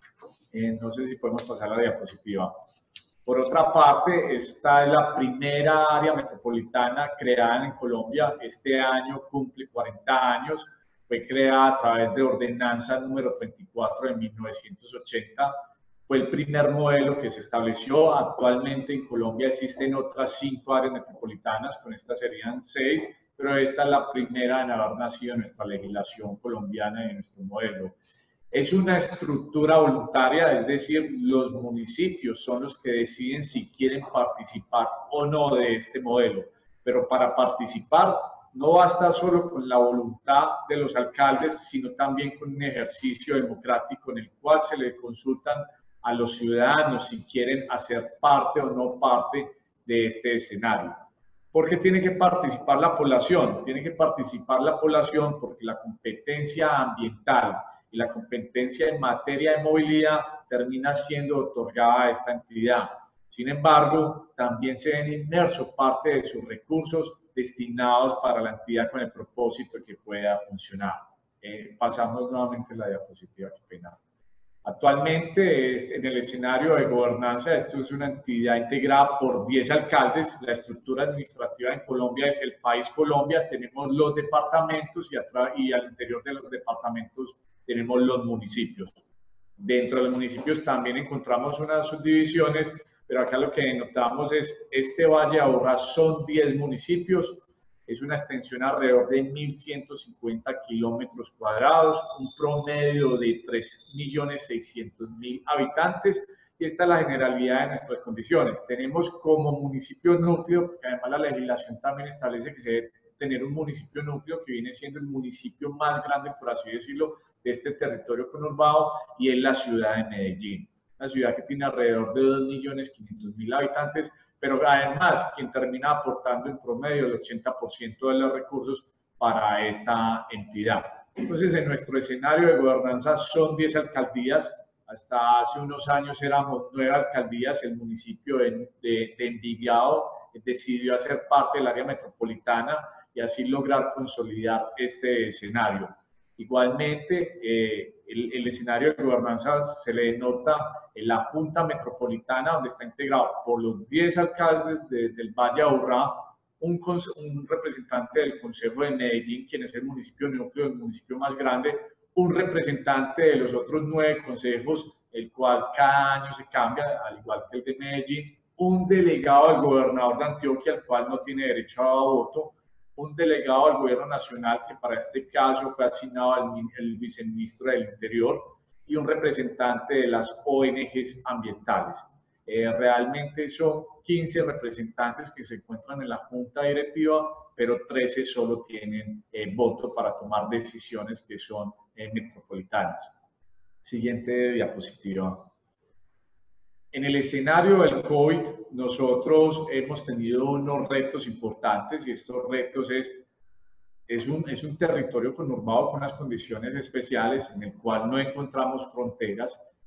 Eh, no sé si podemos pasar a la diapositiva. Por otra parte, esta es la primera área metropolitana creada en Colombia. Este año cumple cuarenta años. Fue creada a través de ordenanza número treinta y cuatro de mil novecientos ochenta. Fue el primer modelo que se estableció. Actualmente en Colombia existen otras cinco áreas metropolitanas, con estas serían seis, pero esta es la primera en haber nacido en nuestra legislación colombiana y en nuestro modelo. Es una estructura voluntaria, es decir, los municipios son los que deciden si quieren participar o no de este modelo, pero para participar no basta solo con la voluntad de los alcaldes, sino también con un ejercicio democrático en el cual se le consultan a los ciudadanos si quieren hacer parte o no parte de este escenario. ¿Por qué tiene que participar la población? Tiene que participar la población porque la competencia ambiental y la competencia en materia de movilidad termina siendo otorgada a esta entidad. Sin embargo, también se ven inmersos parte de sus recursos destinados para la entidad con el propósito de que pueda funcionar. Eh, pasamos nuevamente a la diapositiva, qué pena. Actualmente, es, en el escenario de gobernanza, esto es una entidad integrada por diez alcaldes. La estructura administrativa en Colombia es el país Colombia. Tenemos los departamentos y, atrás, y al interior de los departamentos tenemos los municipios. Dentro de los municipios también encontramos unas subdivisiones, pero acá lo que notamos es este Valle de Aburrá son diez municipios. Es una extensión alrededor de mil ciento cincuenta kilómetros cuadrados, un promedio de tres millones seiscientos mil habitantes, y esta es la generalidad de nuestras condiciones. Tenemos como municipio núcleo, porque además la legislación también establece que se debe tener un municipio núcleo que viene siendo el municipio más grande, por así decirlo, de este territorio conurbado, y es la ciudad de Medellín. Una ciudad que tiene alrededor de dos millones quinientos mil habitantes, pero además quien termina aportando en promedio el ochenta por ciento de los recursos para esta entidad. Entonces, en nuestro escenario de gobernanza son diez alcaldías. Hasta hace unos años éramos nueve alcaldías. El municipio de, de, de Envigado decidió hacer parte del área metropolitana y así lograr consolidar este escenario. Igualmente, eh, el, el escenario de gobernanza se le denota en la Junta Metropolitana, donde está integrado por los diez alcaldes de, del Valle de Aburrá, un, un representante del Consejo de Medellín, quien es el municipio núcleo, el municipio más grande, un representante de los otros nueve consejos, el cual cada año se cambia, al igual que el de Medellín, un delegado del gobernador de Antioquia, el cual no tiene derecho a voto, un delegado del gobierno nacional, que para este caso fue asignado al el viceministro del Interior, y un representante de las O N Ges ambientales. Eh, realmente son quince representantes que se encuentran en la junta directiva, pero trece solo tienen eh, voto para tomar decisiones que son eh, metropolitanas. Siguiente diapositiva. En el escenario del COVID, nosotros hemos tenido unos retos importantes, y estos retos es, es, un, es un territorio conurbado con unas condiciones especiales en el cual no encontramos fronteras.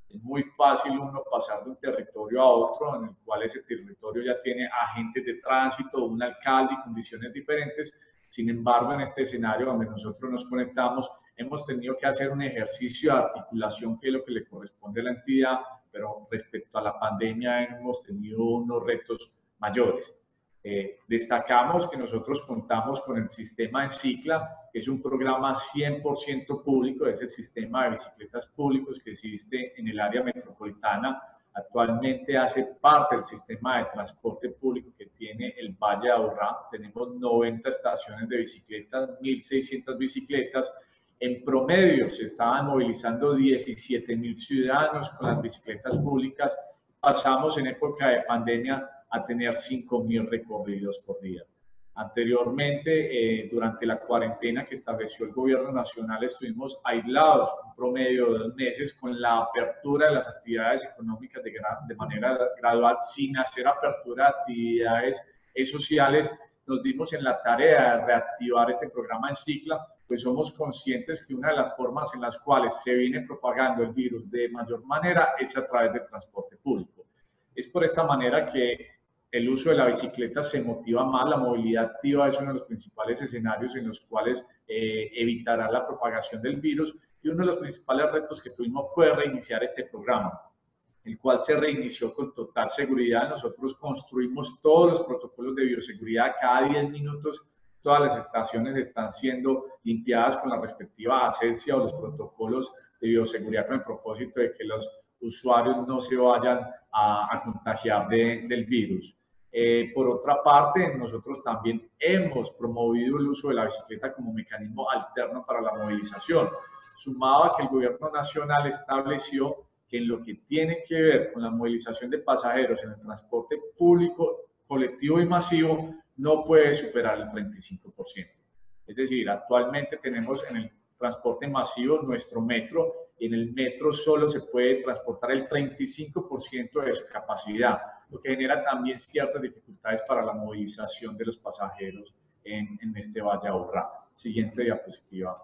Es muy fácil uno pasar de un territorio a otro, en el cual ese territorio ya tiene agentes de tránsito, un alcalde y condiciones diferentes. Sin embargo, en este escenario donde nosotros nos conectamos, hemos tenido que hacer un ejercicio de articulación, que es lo que le corresponde a la entidad, pero respecto a la pandemia hemos tenido unos retos mayores. Eh, destacamos que nosotros contamos con el sistema Encicla, que es un programa cien por ciento público, es el sistema de bicicletas públicos que existe en el área metropolitana. Actualmente hace parte del sistema de transporte público que tiene el Valle de Aburrá. Tenemos noventa estaciones de bicicletas, mil seiscientas bicicletas. En promedio se estaban movilizando diecisiete mil ciudadanos con las bicicletas públicas. Pasamos en época de pandemia a tener cinco mil recorridos por día. Anteriormente, eh, durante la cuarentena que estableció el gobierno nacional, estuvimos aislados un promedio de dos meses con la apertura de las actividades económicas de, de manera gradual, sin hacer apertura de actividades sociales. Nos dimos en la tarea de reactivar este programa Encicla, pues somos conscientes que una de las formas en las cuales se viene propagando el virus de mayor manera es a través del transporte público. Es por esta manera que el uso de la bicicleta se motiva más, la movilidad activa es uno de los principales escenarios en los cuales eh, evitará la propagación del virus, y uno de los principales retos que tuvimos fue reiniciar este programa, el cual se reinició con total seguridad. Nosotros construimos todos los protocolos de bioseguridad cada diez minutos, todas las estaciones están siendo limpiadas con la respectiva asepsia o los protocolos de bioseguridad con el propósito de que los usuarios no se vayan a, a contagiar de, del virus. Eh, por otra parte, nosotros también hemos promovido el uso de la bicicleta como mecanismo alterno para la movilización, sumado a que el gobierno nacional estableció que en lo que tiene que ver con la movilización de pasajeros en el transporte público, colectivo y masivo, no puede superar el treinta y cinco por ciento. Es decir, actualmente tenemos en el transporte masivo nuestro metro, y en el metro solo se puede transportar el treinta y cinco por ciento de su capacidad, lo que genera también ciertas dificultades para la movilización de los pasajeros en, en este Valle de Aburrá. Siguiente diapositiva.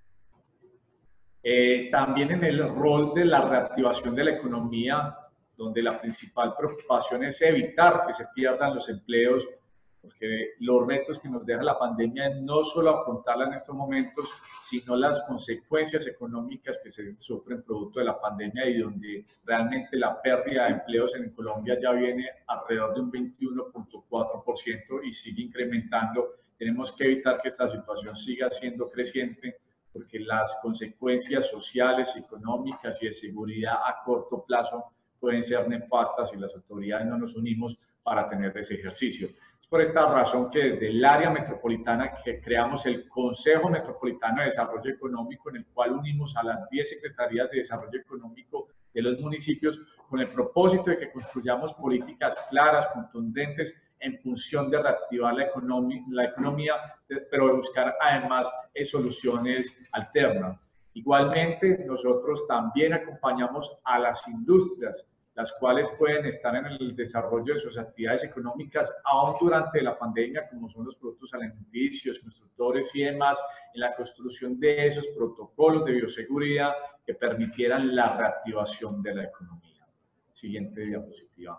Eh, también en el rol de la reactivación de la economía, donde la principal preocupación es evitar que se pierdan los empleos, porque los retos que nos deja la pandemia es no solo afrontarla en estos momentos, sino las consecuencias económicas que se sufren producto de la pandemia, y donde realmente la pérdida de empleos en Colombia ya viene alrededor de un veintiuno punto cuatro por ciento y sigue incrementando. Tenemos que evitar que esta situación siga siendo creciente, porque las consecuencias sociales, económicas y de seguridad a corto plazo pueden ser nefastas si las autoridades no nos unimos para tener ese ejercicio. Es por esta razón que desde el área metropolitana que creamos el Consejo Metropolitano de Desarrollo Económico, en el cual unimos a las diez secretarías de desarrollo económico de los municipios con el propósito de que construyamos políticas claras, contundentes, en función de reactivar la economía, la economía pero de buscar además eh, soluciones alternas. Igualmente, nosotros también acompañamos a las industrias, las cuales pueden estar en el desarrollo de sus actividades económicas aún durante la pandemia, como son los productos alimenticios, constructores y demás, en la construcción de esos protocolos de bioseguridad que permitieran la reactivación de la economía. Siguiente diapositiva.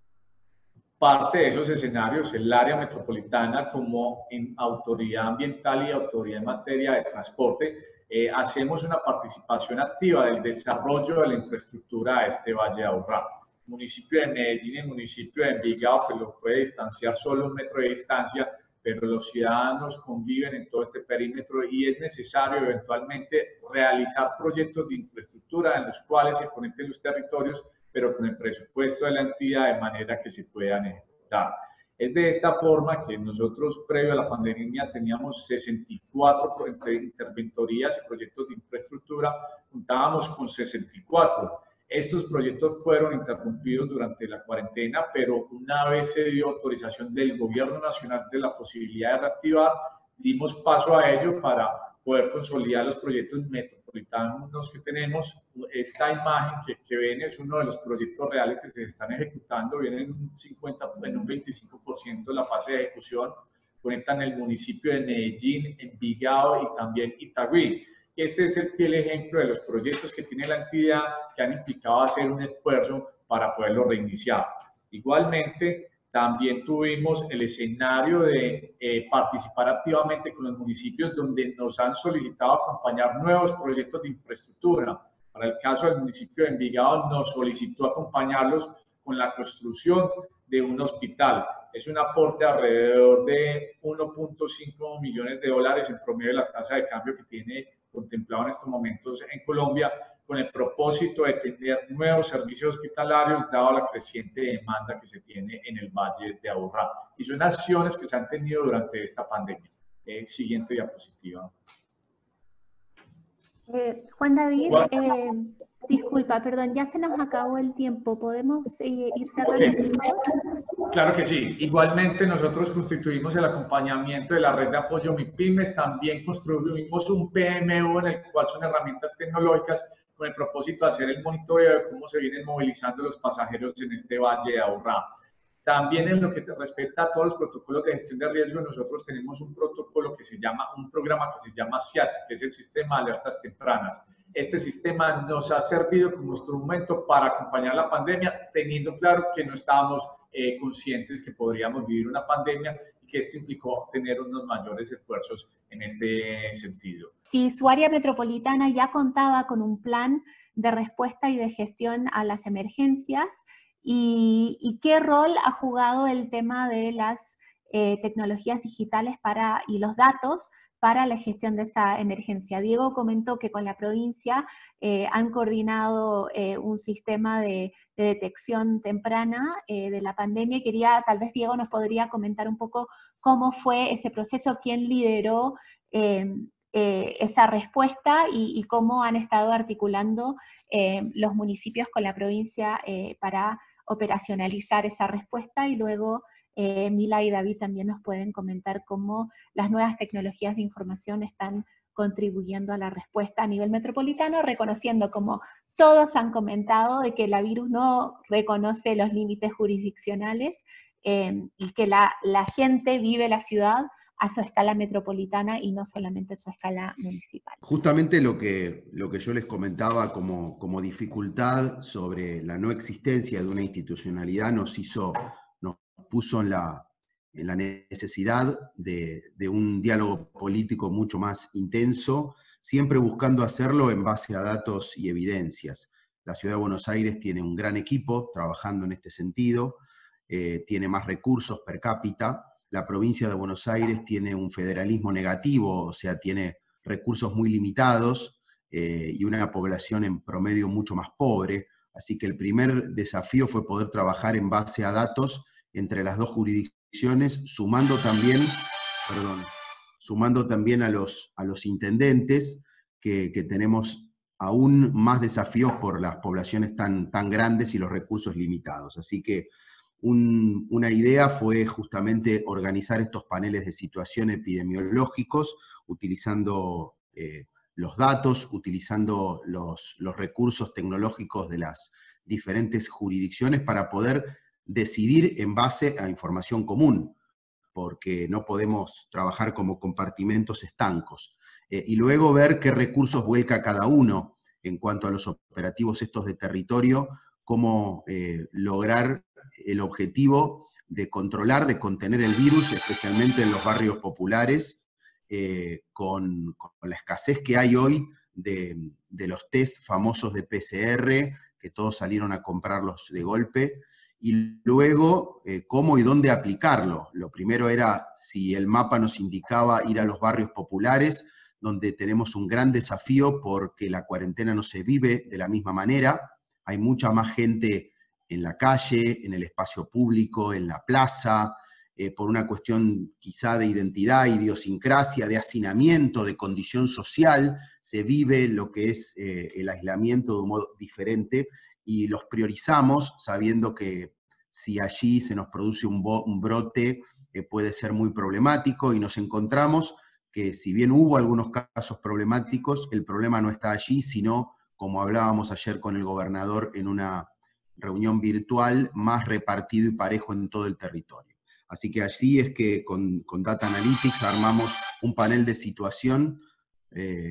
Parte de esos escenarios, el área metropolitana como en autoridad ambiental y autoridad en materia de transporte, Eh, hacemos una participación activa del desarrollo de la infraestructura de este Valle de Aburrá. El municipio de Medellín y el municipio de Envigado pues lo puede distanciar solo un metro de distancia, pero los ciudadanos conviven en todo este perímetro y es necesario eventualmente realizar proyectos de infraestructura en los cuales se conecten los territorios, pero con el presupuesto de la entidad de manera que se puedan ejecutar. Es de esta forma que nosotros, previo a la pandemia, teníamos sesenta y cuatro interventorías y proyectos de infraestructura, contábamos con sesenta y cuatro. Estos proyectos fueron interrumpidos durante la cuarentena, pero una vez se dio autorización del gobierno nacional de la posibilidad de reactivar, dimos paso a ello para poder consolidar los proyectos metropolitanos que tenemos. Esta imagen que, que ven es uno de los proyectos reales que se están ejecutando, viene en un, cincuenta, en un veinticinco por ciento de la fase de ejecución, conectan el municipio de Medellín, Envigado y también Itagüí. Este es el fiel ejemplo de los proyectos que tiene la entidad que han implicado hacer un esfuerzo para poderlo reiniciar. Igualmente, también tuvimos el escenario de eh, participar activamente con los municipios donde nos han solicitado acompañar nuevos proyectos de infraestructura. Para el caso del municipio de Envigado nos solicitó acompañarlos con la construcción de un hospital. Es un aporte alrededor de uno punto cinco millones de dólares en promedio de la tasa de cambio que tiene contemplado en estos momentos en Colombia, con el propósito de tener nuevos servicios hospitalarios dado la creciente demanda que se tiene en el Valle de Aburrá. Y son acciones que se han tenido durante esta pandemia. Eh, siguiente diapositiva. Eh, Juan David, eh, disculpa, perdón, ya se nos acabó el tiempo. ¿Podemos eh, ir cerrando? Okay. Claro que sí. Igualmente nosotros constituimos el acompañamiento de la red de apoyo MIPYMES, también construimos un P M U en el cual son herramientas tecnológicas con el propósito de hacer el monitoreo de cómo se vienen movilizando los pasajeros en este Valle de Aburrá. También en lo que respecta a todos los protocolos de gestión de riesgo, nosotros tenemos un protocolo que se llama, un programa que se llama S I A T, que es el Sistema de Alertas Tempranas. Este sistema nos ha servido como instrumento para acompañar la pandemia, teniendo claro que no estábamos eh, conscientes que podríamos vivir una pandemia y que esto implicó tener unos mayores esfuerzos en este sentido. Si su área metropolitana ya contaba con un plan de respuesta y de gestión a las emergencias, y, y qué rol ha jugado el tema de las eh, tecnologías digitales para, y los datos para la gestión de esa emergencia. Diego comentó que con la provincia eh, han coordinado eh, un sistema de, de detección temprana eh, de la pandemia. Quería, tal vez Diego nos podría comentar un poco cómo fue ese proceso, quién lideró eh, eh, esa respuesta y, y cómo han estado articulando eh, los municipios con la provincia eh, para operacionalizar esa respuesta, y luego Eh, Mila y David también nos pueden comentar cómo las nuevas tecnologías de información están contribuyendo a la respuesta a nivel metropolitano, reconociendo, como todos han comentado, de que la virus no reconoce los límites jurisdiccionales eh, y que la, la gente vive la ciudad a su escala metropolitana y no solamente a su escala municipal. Justamente lo que, lo que yo les comentaba como, como dificultad sobre la no existencia de una institucionalidad nos hizo... puso en la, en la necesidad de, de un diálogo político mucho más intenso, siempre buscando hacerlo en base a datos y evidencias. La Ciudad de Buenos Aires tiene un gran equipo trabajando en este sentido, eh, tiene más recursos per cápita. La provincia de Buenos Aires tiene un federalismo negativo, o sea, tiene recursos muy limitados eh, y una población en promedio mucho más pobre. Así que el primer desafío fue poder trabajar en base a datos entre las dos jurisdicciones, sumando también, perdón, sumando también a los, a los intendentes, que, que tenemos aún más desafíos por las poblaciones tan, tan grandes y los recursos limitados. Así que un, una idea fue justamente organizar estos paneles de situación epidemiológicos, utilizando eh, los datos, utilizando los, los recursos tecnológicos de las diferentes jurisdicciones para poder decidir en base a información común, porque no podemos trabajar como compartimentos estancos. Eh, y luego ver qué recursos vuelca cada uno en cuanto a los operativos estos de territorio, cómo eh, lograr el objetivo de controlar, de contener el virus, especialmente en los barrios populares, eh, con, con la escasez que hay hoy de, de los test famosos de P C R, que todos salieron a comprarlos de golpe, y luego eh, cómo y dónde aplicarlo. Lo primero era si el mapa nos indicaba ir a los barrios populares, donde tenemos un gran desafío porque la cuarentena no se vive de la misma manera. Hay mucha más gente en la calle, en el espacio público, en la plaza, eh, por una cuestión quizá de identidad, idiosincrasia, de hacinamiento, de condición social. Se vive lo que es eh, el aislamiento de un modo diferente, y los priorizamos sabiendo que si allí se nos produce un, un brote eh, puede ser muy problemático, y nos encontramos que si bien hubo algunos casos problemáticos, el problema no está allí, sino, como hablábamos ayer con el gobernador en una reunión virtual, más repartido y parejo en todo el territorio. Así que así es que con, con Data Analytics armamos un panel de situación eh,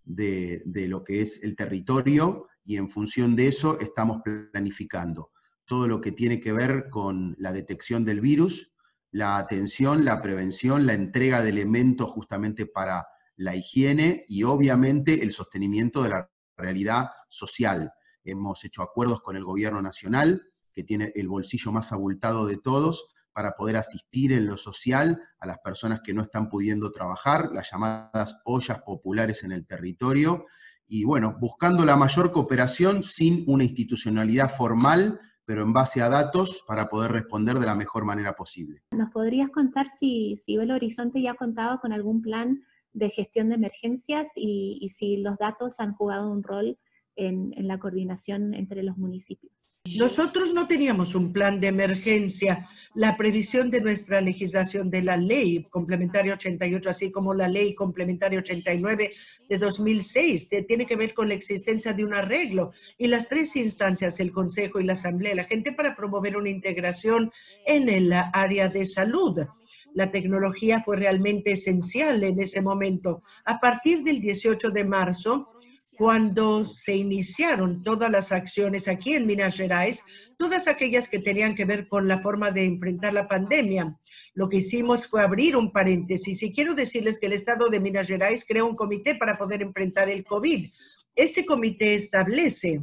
de, de lo que es el territorio, y en función de eso estamos planificando todo lo que tiene que ver con la detección del virus, la atención, la prevención, la entrega de elementos justamente para la higiene y obviamente el sostenimiento de la realidad social. Hemos hecho acuerdos con el gobierno nacional, que tiene el bolsillo más abultado de todos, para poder asistir en lo social a las personas que no están pudiendo trabajar, las llamadas ollas populares en el territorio, y bueno, buscando la mayor cooperación sin una institucionalidad formal, pero en base a datos para poder responder de la mejor manera posible. ¿Nos podrías contar si, si Belo Horizonte ya contaba con algún plan de gestión de emergencias y, y si los datos han jugado un rol en, en la coordinación entre los municipios? Nosotros no teníamos un plan de emergencia. La previsión de nuestra legislación de la ley complementaria ochenta y ocho, así como la ley complementaria ochenta y nueve de dos mil seis, tiene que ver con la existencia de un arreglo. Y las tres instancias, el Consejo y la Asamblea, la gente para promover una integración en el área de salud. La tecnología fue realmente esencial en ese momento. A partir del dieciocho de marzo, cuando se iniciaron todas las acciones aquí en Minas Gerais, todas aquellas que tenían que ver con la forma de enfrentar la pandemia, lo que hicimos fue abrir un paréntesis. Y quiero decirles que el Estado de Minas Gerais creó un comité para poder enfrentar el COVID. Este comité establece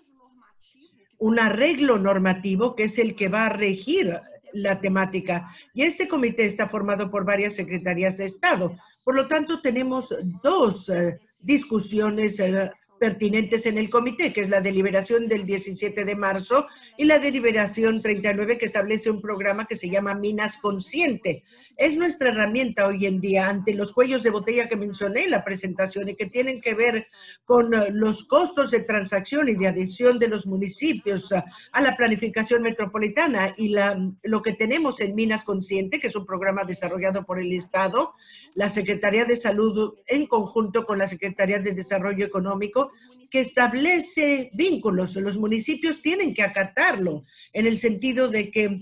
un arreglo normativo que es el que va a regir la temática. Y este comité está formado por varias secretarías de Estado. Por lo tanto, tenemos dos eh, discusiones eh, pertinentes en el comité, que es la deliberación del diecisiete de marzo y la deliberación treinta y nueve, que establece un programa que se llama Minas Consciente. Es nuestra herramienta hoy en día ante los cuellos de botella que mencioné en la presentación y que tienen que ver con uh, los costos de transacción y de adhesión de los municipios uh, a la planificación metropolitana. Y la, lo que tenemos en Minas Consciente, que es un programa desarrollado por el Estado, la Secretaría de Salud en conjunto con la Secretaría de Desarrollo Económico, que establece vínculos. Los municipios tienen que acatarlo en el sentido de que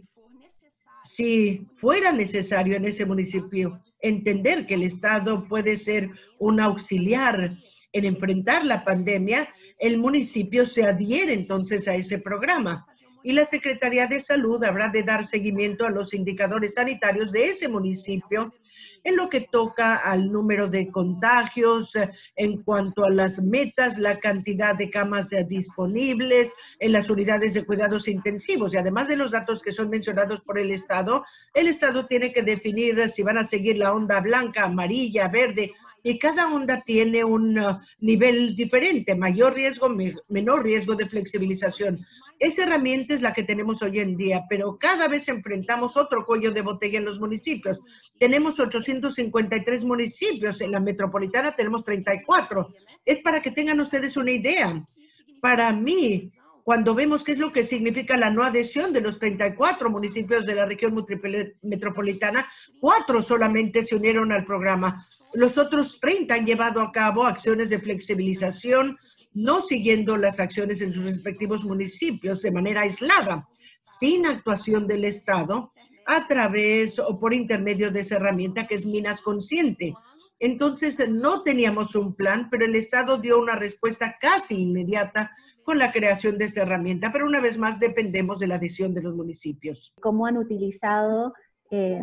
si fuera necesario en ese municipio entender que el Estado puede ser un auxiliar en enfrentar la pandemia, el municipio se adhiere entonces a ese programa. Y la Secretaría de Salud habrá de dar seguimiento a los indicadores sanitarios de ese municipio en lo que toca al número de contagios, en cuanto a las metas, la cantidad de camas disponibles en las unidades de cuidados intensivos. Y además de los datos que son mencionados por el Estado, el Estado tiene que definir si van a seguir la onda blanca, amarilla, verde, y cada onda tiene un uh, nivel diferente, mayor riesgo, me, menor riesgo de flexibilización. Esa herramienta es la que tenemos hoy en día, pero cada vez enfrentamos otro cuello de botella en los municipios. Tenemos ochocientos cincuenta y tres municipios, en la metropolitana tenemos treinta y cuatro. Es para que tengan ustedes una idea. Para mí, cuando vemos qué es lo que significa la no adhesión de los treinta y cuatro municipios de la región metropolitana, cuatro solamente se unieron al programa. Los otros treinta han llevado a cabo acciones de flexibilización, no siguiendo las acciones en sus respectivos municipios de manera aislada, sin actuación del Estado, a través o por intermedio de esa herramienta que es Minas Consciente. Entonces, no teníamos un plan, pero el Estado dio una respuesta casi inmediata con la creación de esta herramienta, pero una vez más dependemos de la adhesión de los municipios. ¿Cómo han utilizado eh,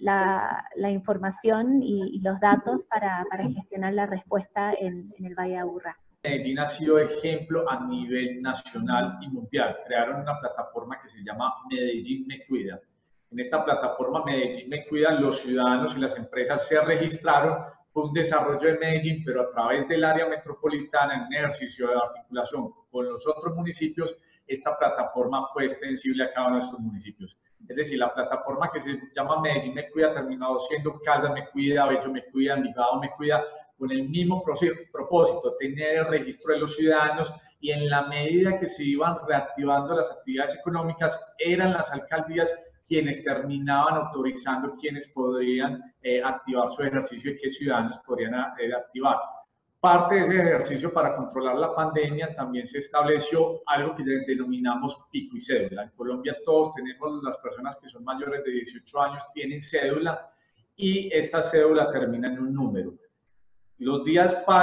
la, la información y, y los datos para, para gestionar la respuesta en, en el Valle de Aburrá? Medellín ha sido ejemplo a nivel nacional y mundial. Crearon una plataforma que se llama Medellín Me Cuida. En esta plataforma Medellín Me Cuida, los ciudadanos y las empresas se registraron. Fue un desarrollo de Medellín, pero a través del área metropolitana, en un ejercicio de articulación con los otros municipios, esta plataforma fue extensible a cada uno de estos municipios. Es decir, la plataforma que se llama Medellín Me Cuida ha terminado siendo Caldas Me Cuida, Bello Me Cuida, Envigado Me Cuida, con el mismo propósito, tener el registro de los ciudadanos, y en la medida que se iban reactivando las actividades económicas, eran las alcaldías quienes terminaban autorizando quienes podrían eh, activar su ejercicio y qué ciudadanos podrían eh, activar. Parte de ese ejercicio para controlar la pandemia también se estableció algo que denominamos pico y cédula. En Colombia todos tenemos, las personas que son mayores de dieciocho años tienen cédula, y esta cédula termina en un número. Los días pares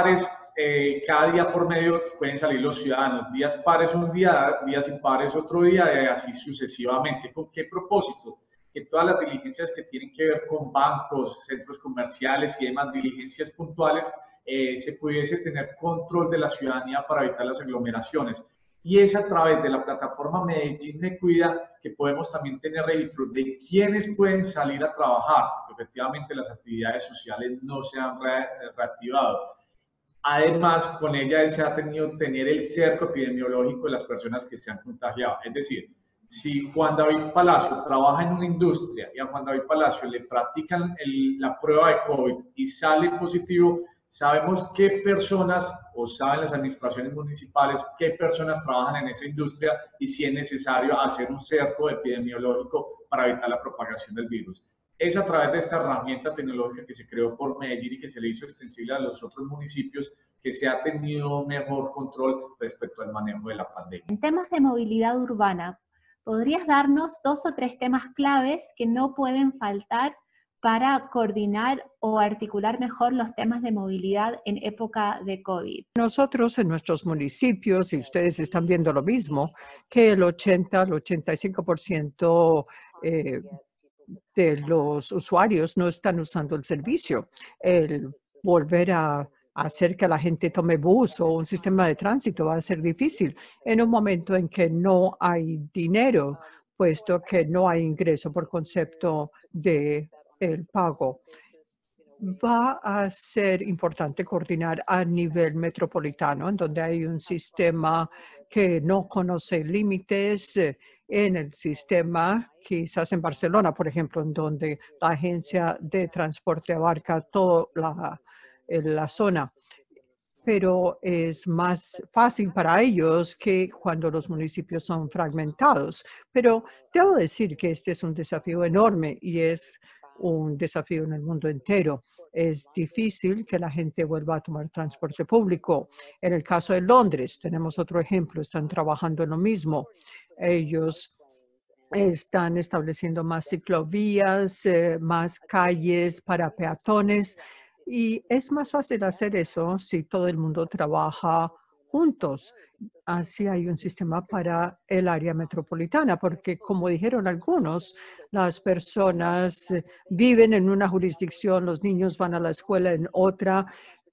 eh, cada día por medio pueden salir los ciudadanos, días pares un día, días impares otro día, y así sucesivamente. ¿Con qué propósito? Que todas las diligencias que tienen que ver con bancos, centros comerciales y demás diligencias puntuales, eh, se pudiese tener control de la ciudadanía para evitar las aglomeraciones. Y es a través de la plataforma Medellín Me Cuida que podemos también tener registro de quiénes pueden salir a trabajar, porque efectivamente las actividades sociales no se han re reactivado. Además, con ella se ha tenido que tener el cerco epidemiológico de las personas que se han contagiado. Es decir, si Juan David Palacio trabaja en una industria y a Juan David Palacio le practican el, la prueba de COVID y sale positivo, sabemos qué personas, o saben las administraciones municipales, qué personas trabajan en esa industria y si es necesario hacer un cerco epidemiológico para evitar la propagación del virus. Es a través de esta herramienta tecnológica que se creó por Medellín y que se le hizo extensible a los otros municipios que se ha tenido un mejor control respecto al manejo de la pandemia. En temas de movilidad urbana, ¿podrías darnos dos o tres temas claves que no pueden faltar para coordinar o articular mejor los temas de movilidad en época de COVID? Nosotros en nuestros municipios, y ustedes están viendo lo mismo, que el ochenta al ochenta y cinco por ciento eh, de los usuarios no están usando el servicio. El volver a hacer que la gente tome bus o un sistema de tránsito va a ser difícil en un momento en que no hay dinero, puesto que no hay ingreso por concepto de el pago. Va a ser importante coordinar a nivel metropolitano, en donde hay un sistema que no conoce límites en el sistema, quizás en Barcelona, por ejemplo, en donde la agencia de transporte abarca toda la, la zona. Pero es más fácil para ellos que cuando los municipios son fragmentados. Pero debo decir que este es un desafío enorme y es un desafío en el mundo entero. Es difícil que la gente vuelva a tomar transporte público. En el caso de Londres, tenemos otro ejemplo, están trabajando en lo mismo. Ellos están estableciendo más ciclovías, eh, más calles para peatones, y es más fácil hacer eso si todo el mundo trabaja juntos. Así hay un sistema para el área metropolitana, porque como dijeron algunos, las personas viven en una jurisdicción, los niños van a la escuela en otra,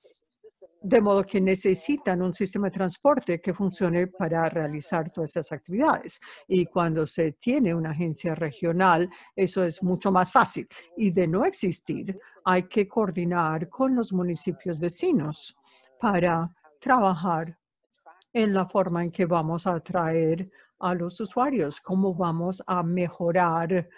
de modo que necesitan un sistema de transporte que funcione para realizar todas esas actividades. Y cuando se tiene una agencia regional, eso es mucho más fácil. Y de no existir, hay que coordinar con los municipios vecinos para trabajar en la forma en que vamos a atraer a los usuarios, cómo vamos a mejorar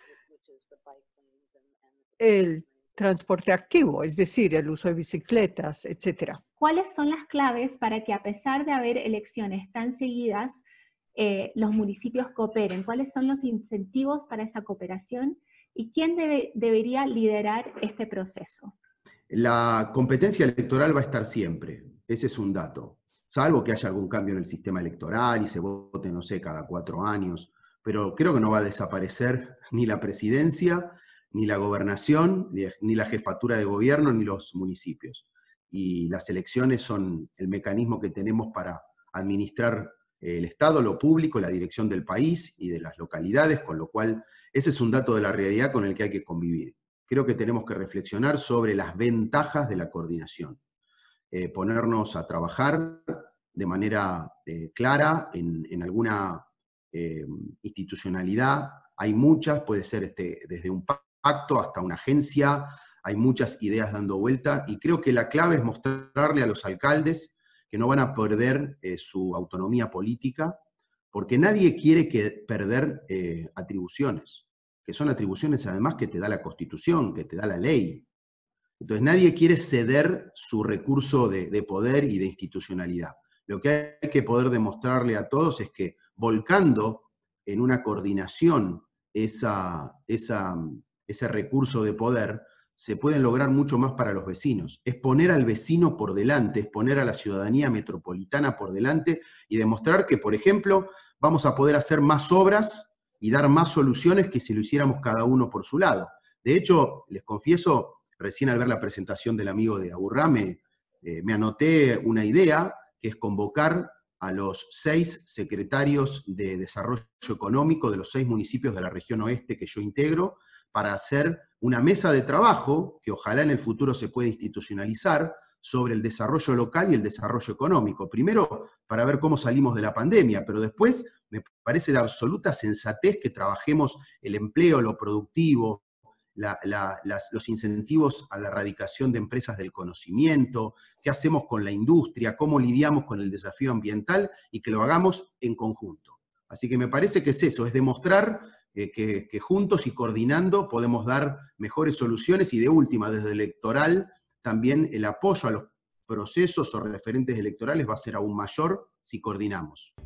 el transporte activo, es decir, el uso de bicicletas, etcétera. ¿Cuáles son las claves para que, a pesar de haber elecciones tan seguidas, eh, los municipios cooperen? ¿Cuáles son los incentivos para esa cooperación? ¿Y quién debe, debería liderar este proceso? La competencia electoral va a estar siempre, ese es un dato. Salvo que haya algún cambio en el sistema electoral y se vote, no sé, cada cuatro años. Pero creo que no va a desaparecer ni la presidencia, ni la gobernación, ni la jefatura de gobierno, ni los municipios. Y las elecciones son el mecanismo que tenemos para administrar el Estado, lo público, la dirección del país y de las localidades, con lo cual ese es un dato de la realidad con el que hay que convivir. Creo que tenemos que reflexionar sobre las ventajas de la coordinación. Eh, ponernos a trabajar de manera eh, clara en, en alguna eh, institucionalidad. Hay muchas, puede ser este, desde un pacto hasta una agencia, hay muchas ideas dando vuelta, y creo que la clave es mostrarle a los alcaldes que no van a perder eh, su autonomía política, porque nadie quiere que perder eh, atribuciones, que son atribuciones además que te da la Constitución, que te da la ley. Entonces nadie quiere ceder su recurso de, de poder y de institucionalidad. Lo que hay que poder demostrarle a todos es que volcando en una coordinación esa, esa, ese recurso de poder, se pueden lograr mucho más para los vecinos. Es poner al vecino por delante, es poner a la ciudadanía metropolitana por delante y demostrar que, por ejemplo, vamos a poder hacer más obras y dar más soluciones que si lo hiciéramos cada uno por su lado. De hecho, les confieso, recién al ver la presentación del amigo de Aburrá, me, eh, me anoté una idea, que es convocar a los seis secretarios de Desarrollo Económico de los seis municipios de la región oeste que yo integro, para hacer una mesa de trabajo, que ojalá en el futuro se pueda institucionalizar, sobre el desarrollo local y el desarrollo económico. Primero, para ver cómo salimos de la pandemia, pero después me parece de absoluta sensatez que trabajemos el empleo, lo productivo, La, la, las, los incentivos a la erradicación de empresas del conocimiento, qué hacemos con la industria, cómo lidiamos con el desafío ambiental, y que lo hagamos en conjunto. Así que me parece que es eso, es demostrar eh, que, que juntos y coordinando podemos dar mejores soluciones, y de última, desde el electoral, también el apoyo a los procesos o referentes electorales va a ser aún mayor si coordinamos.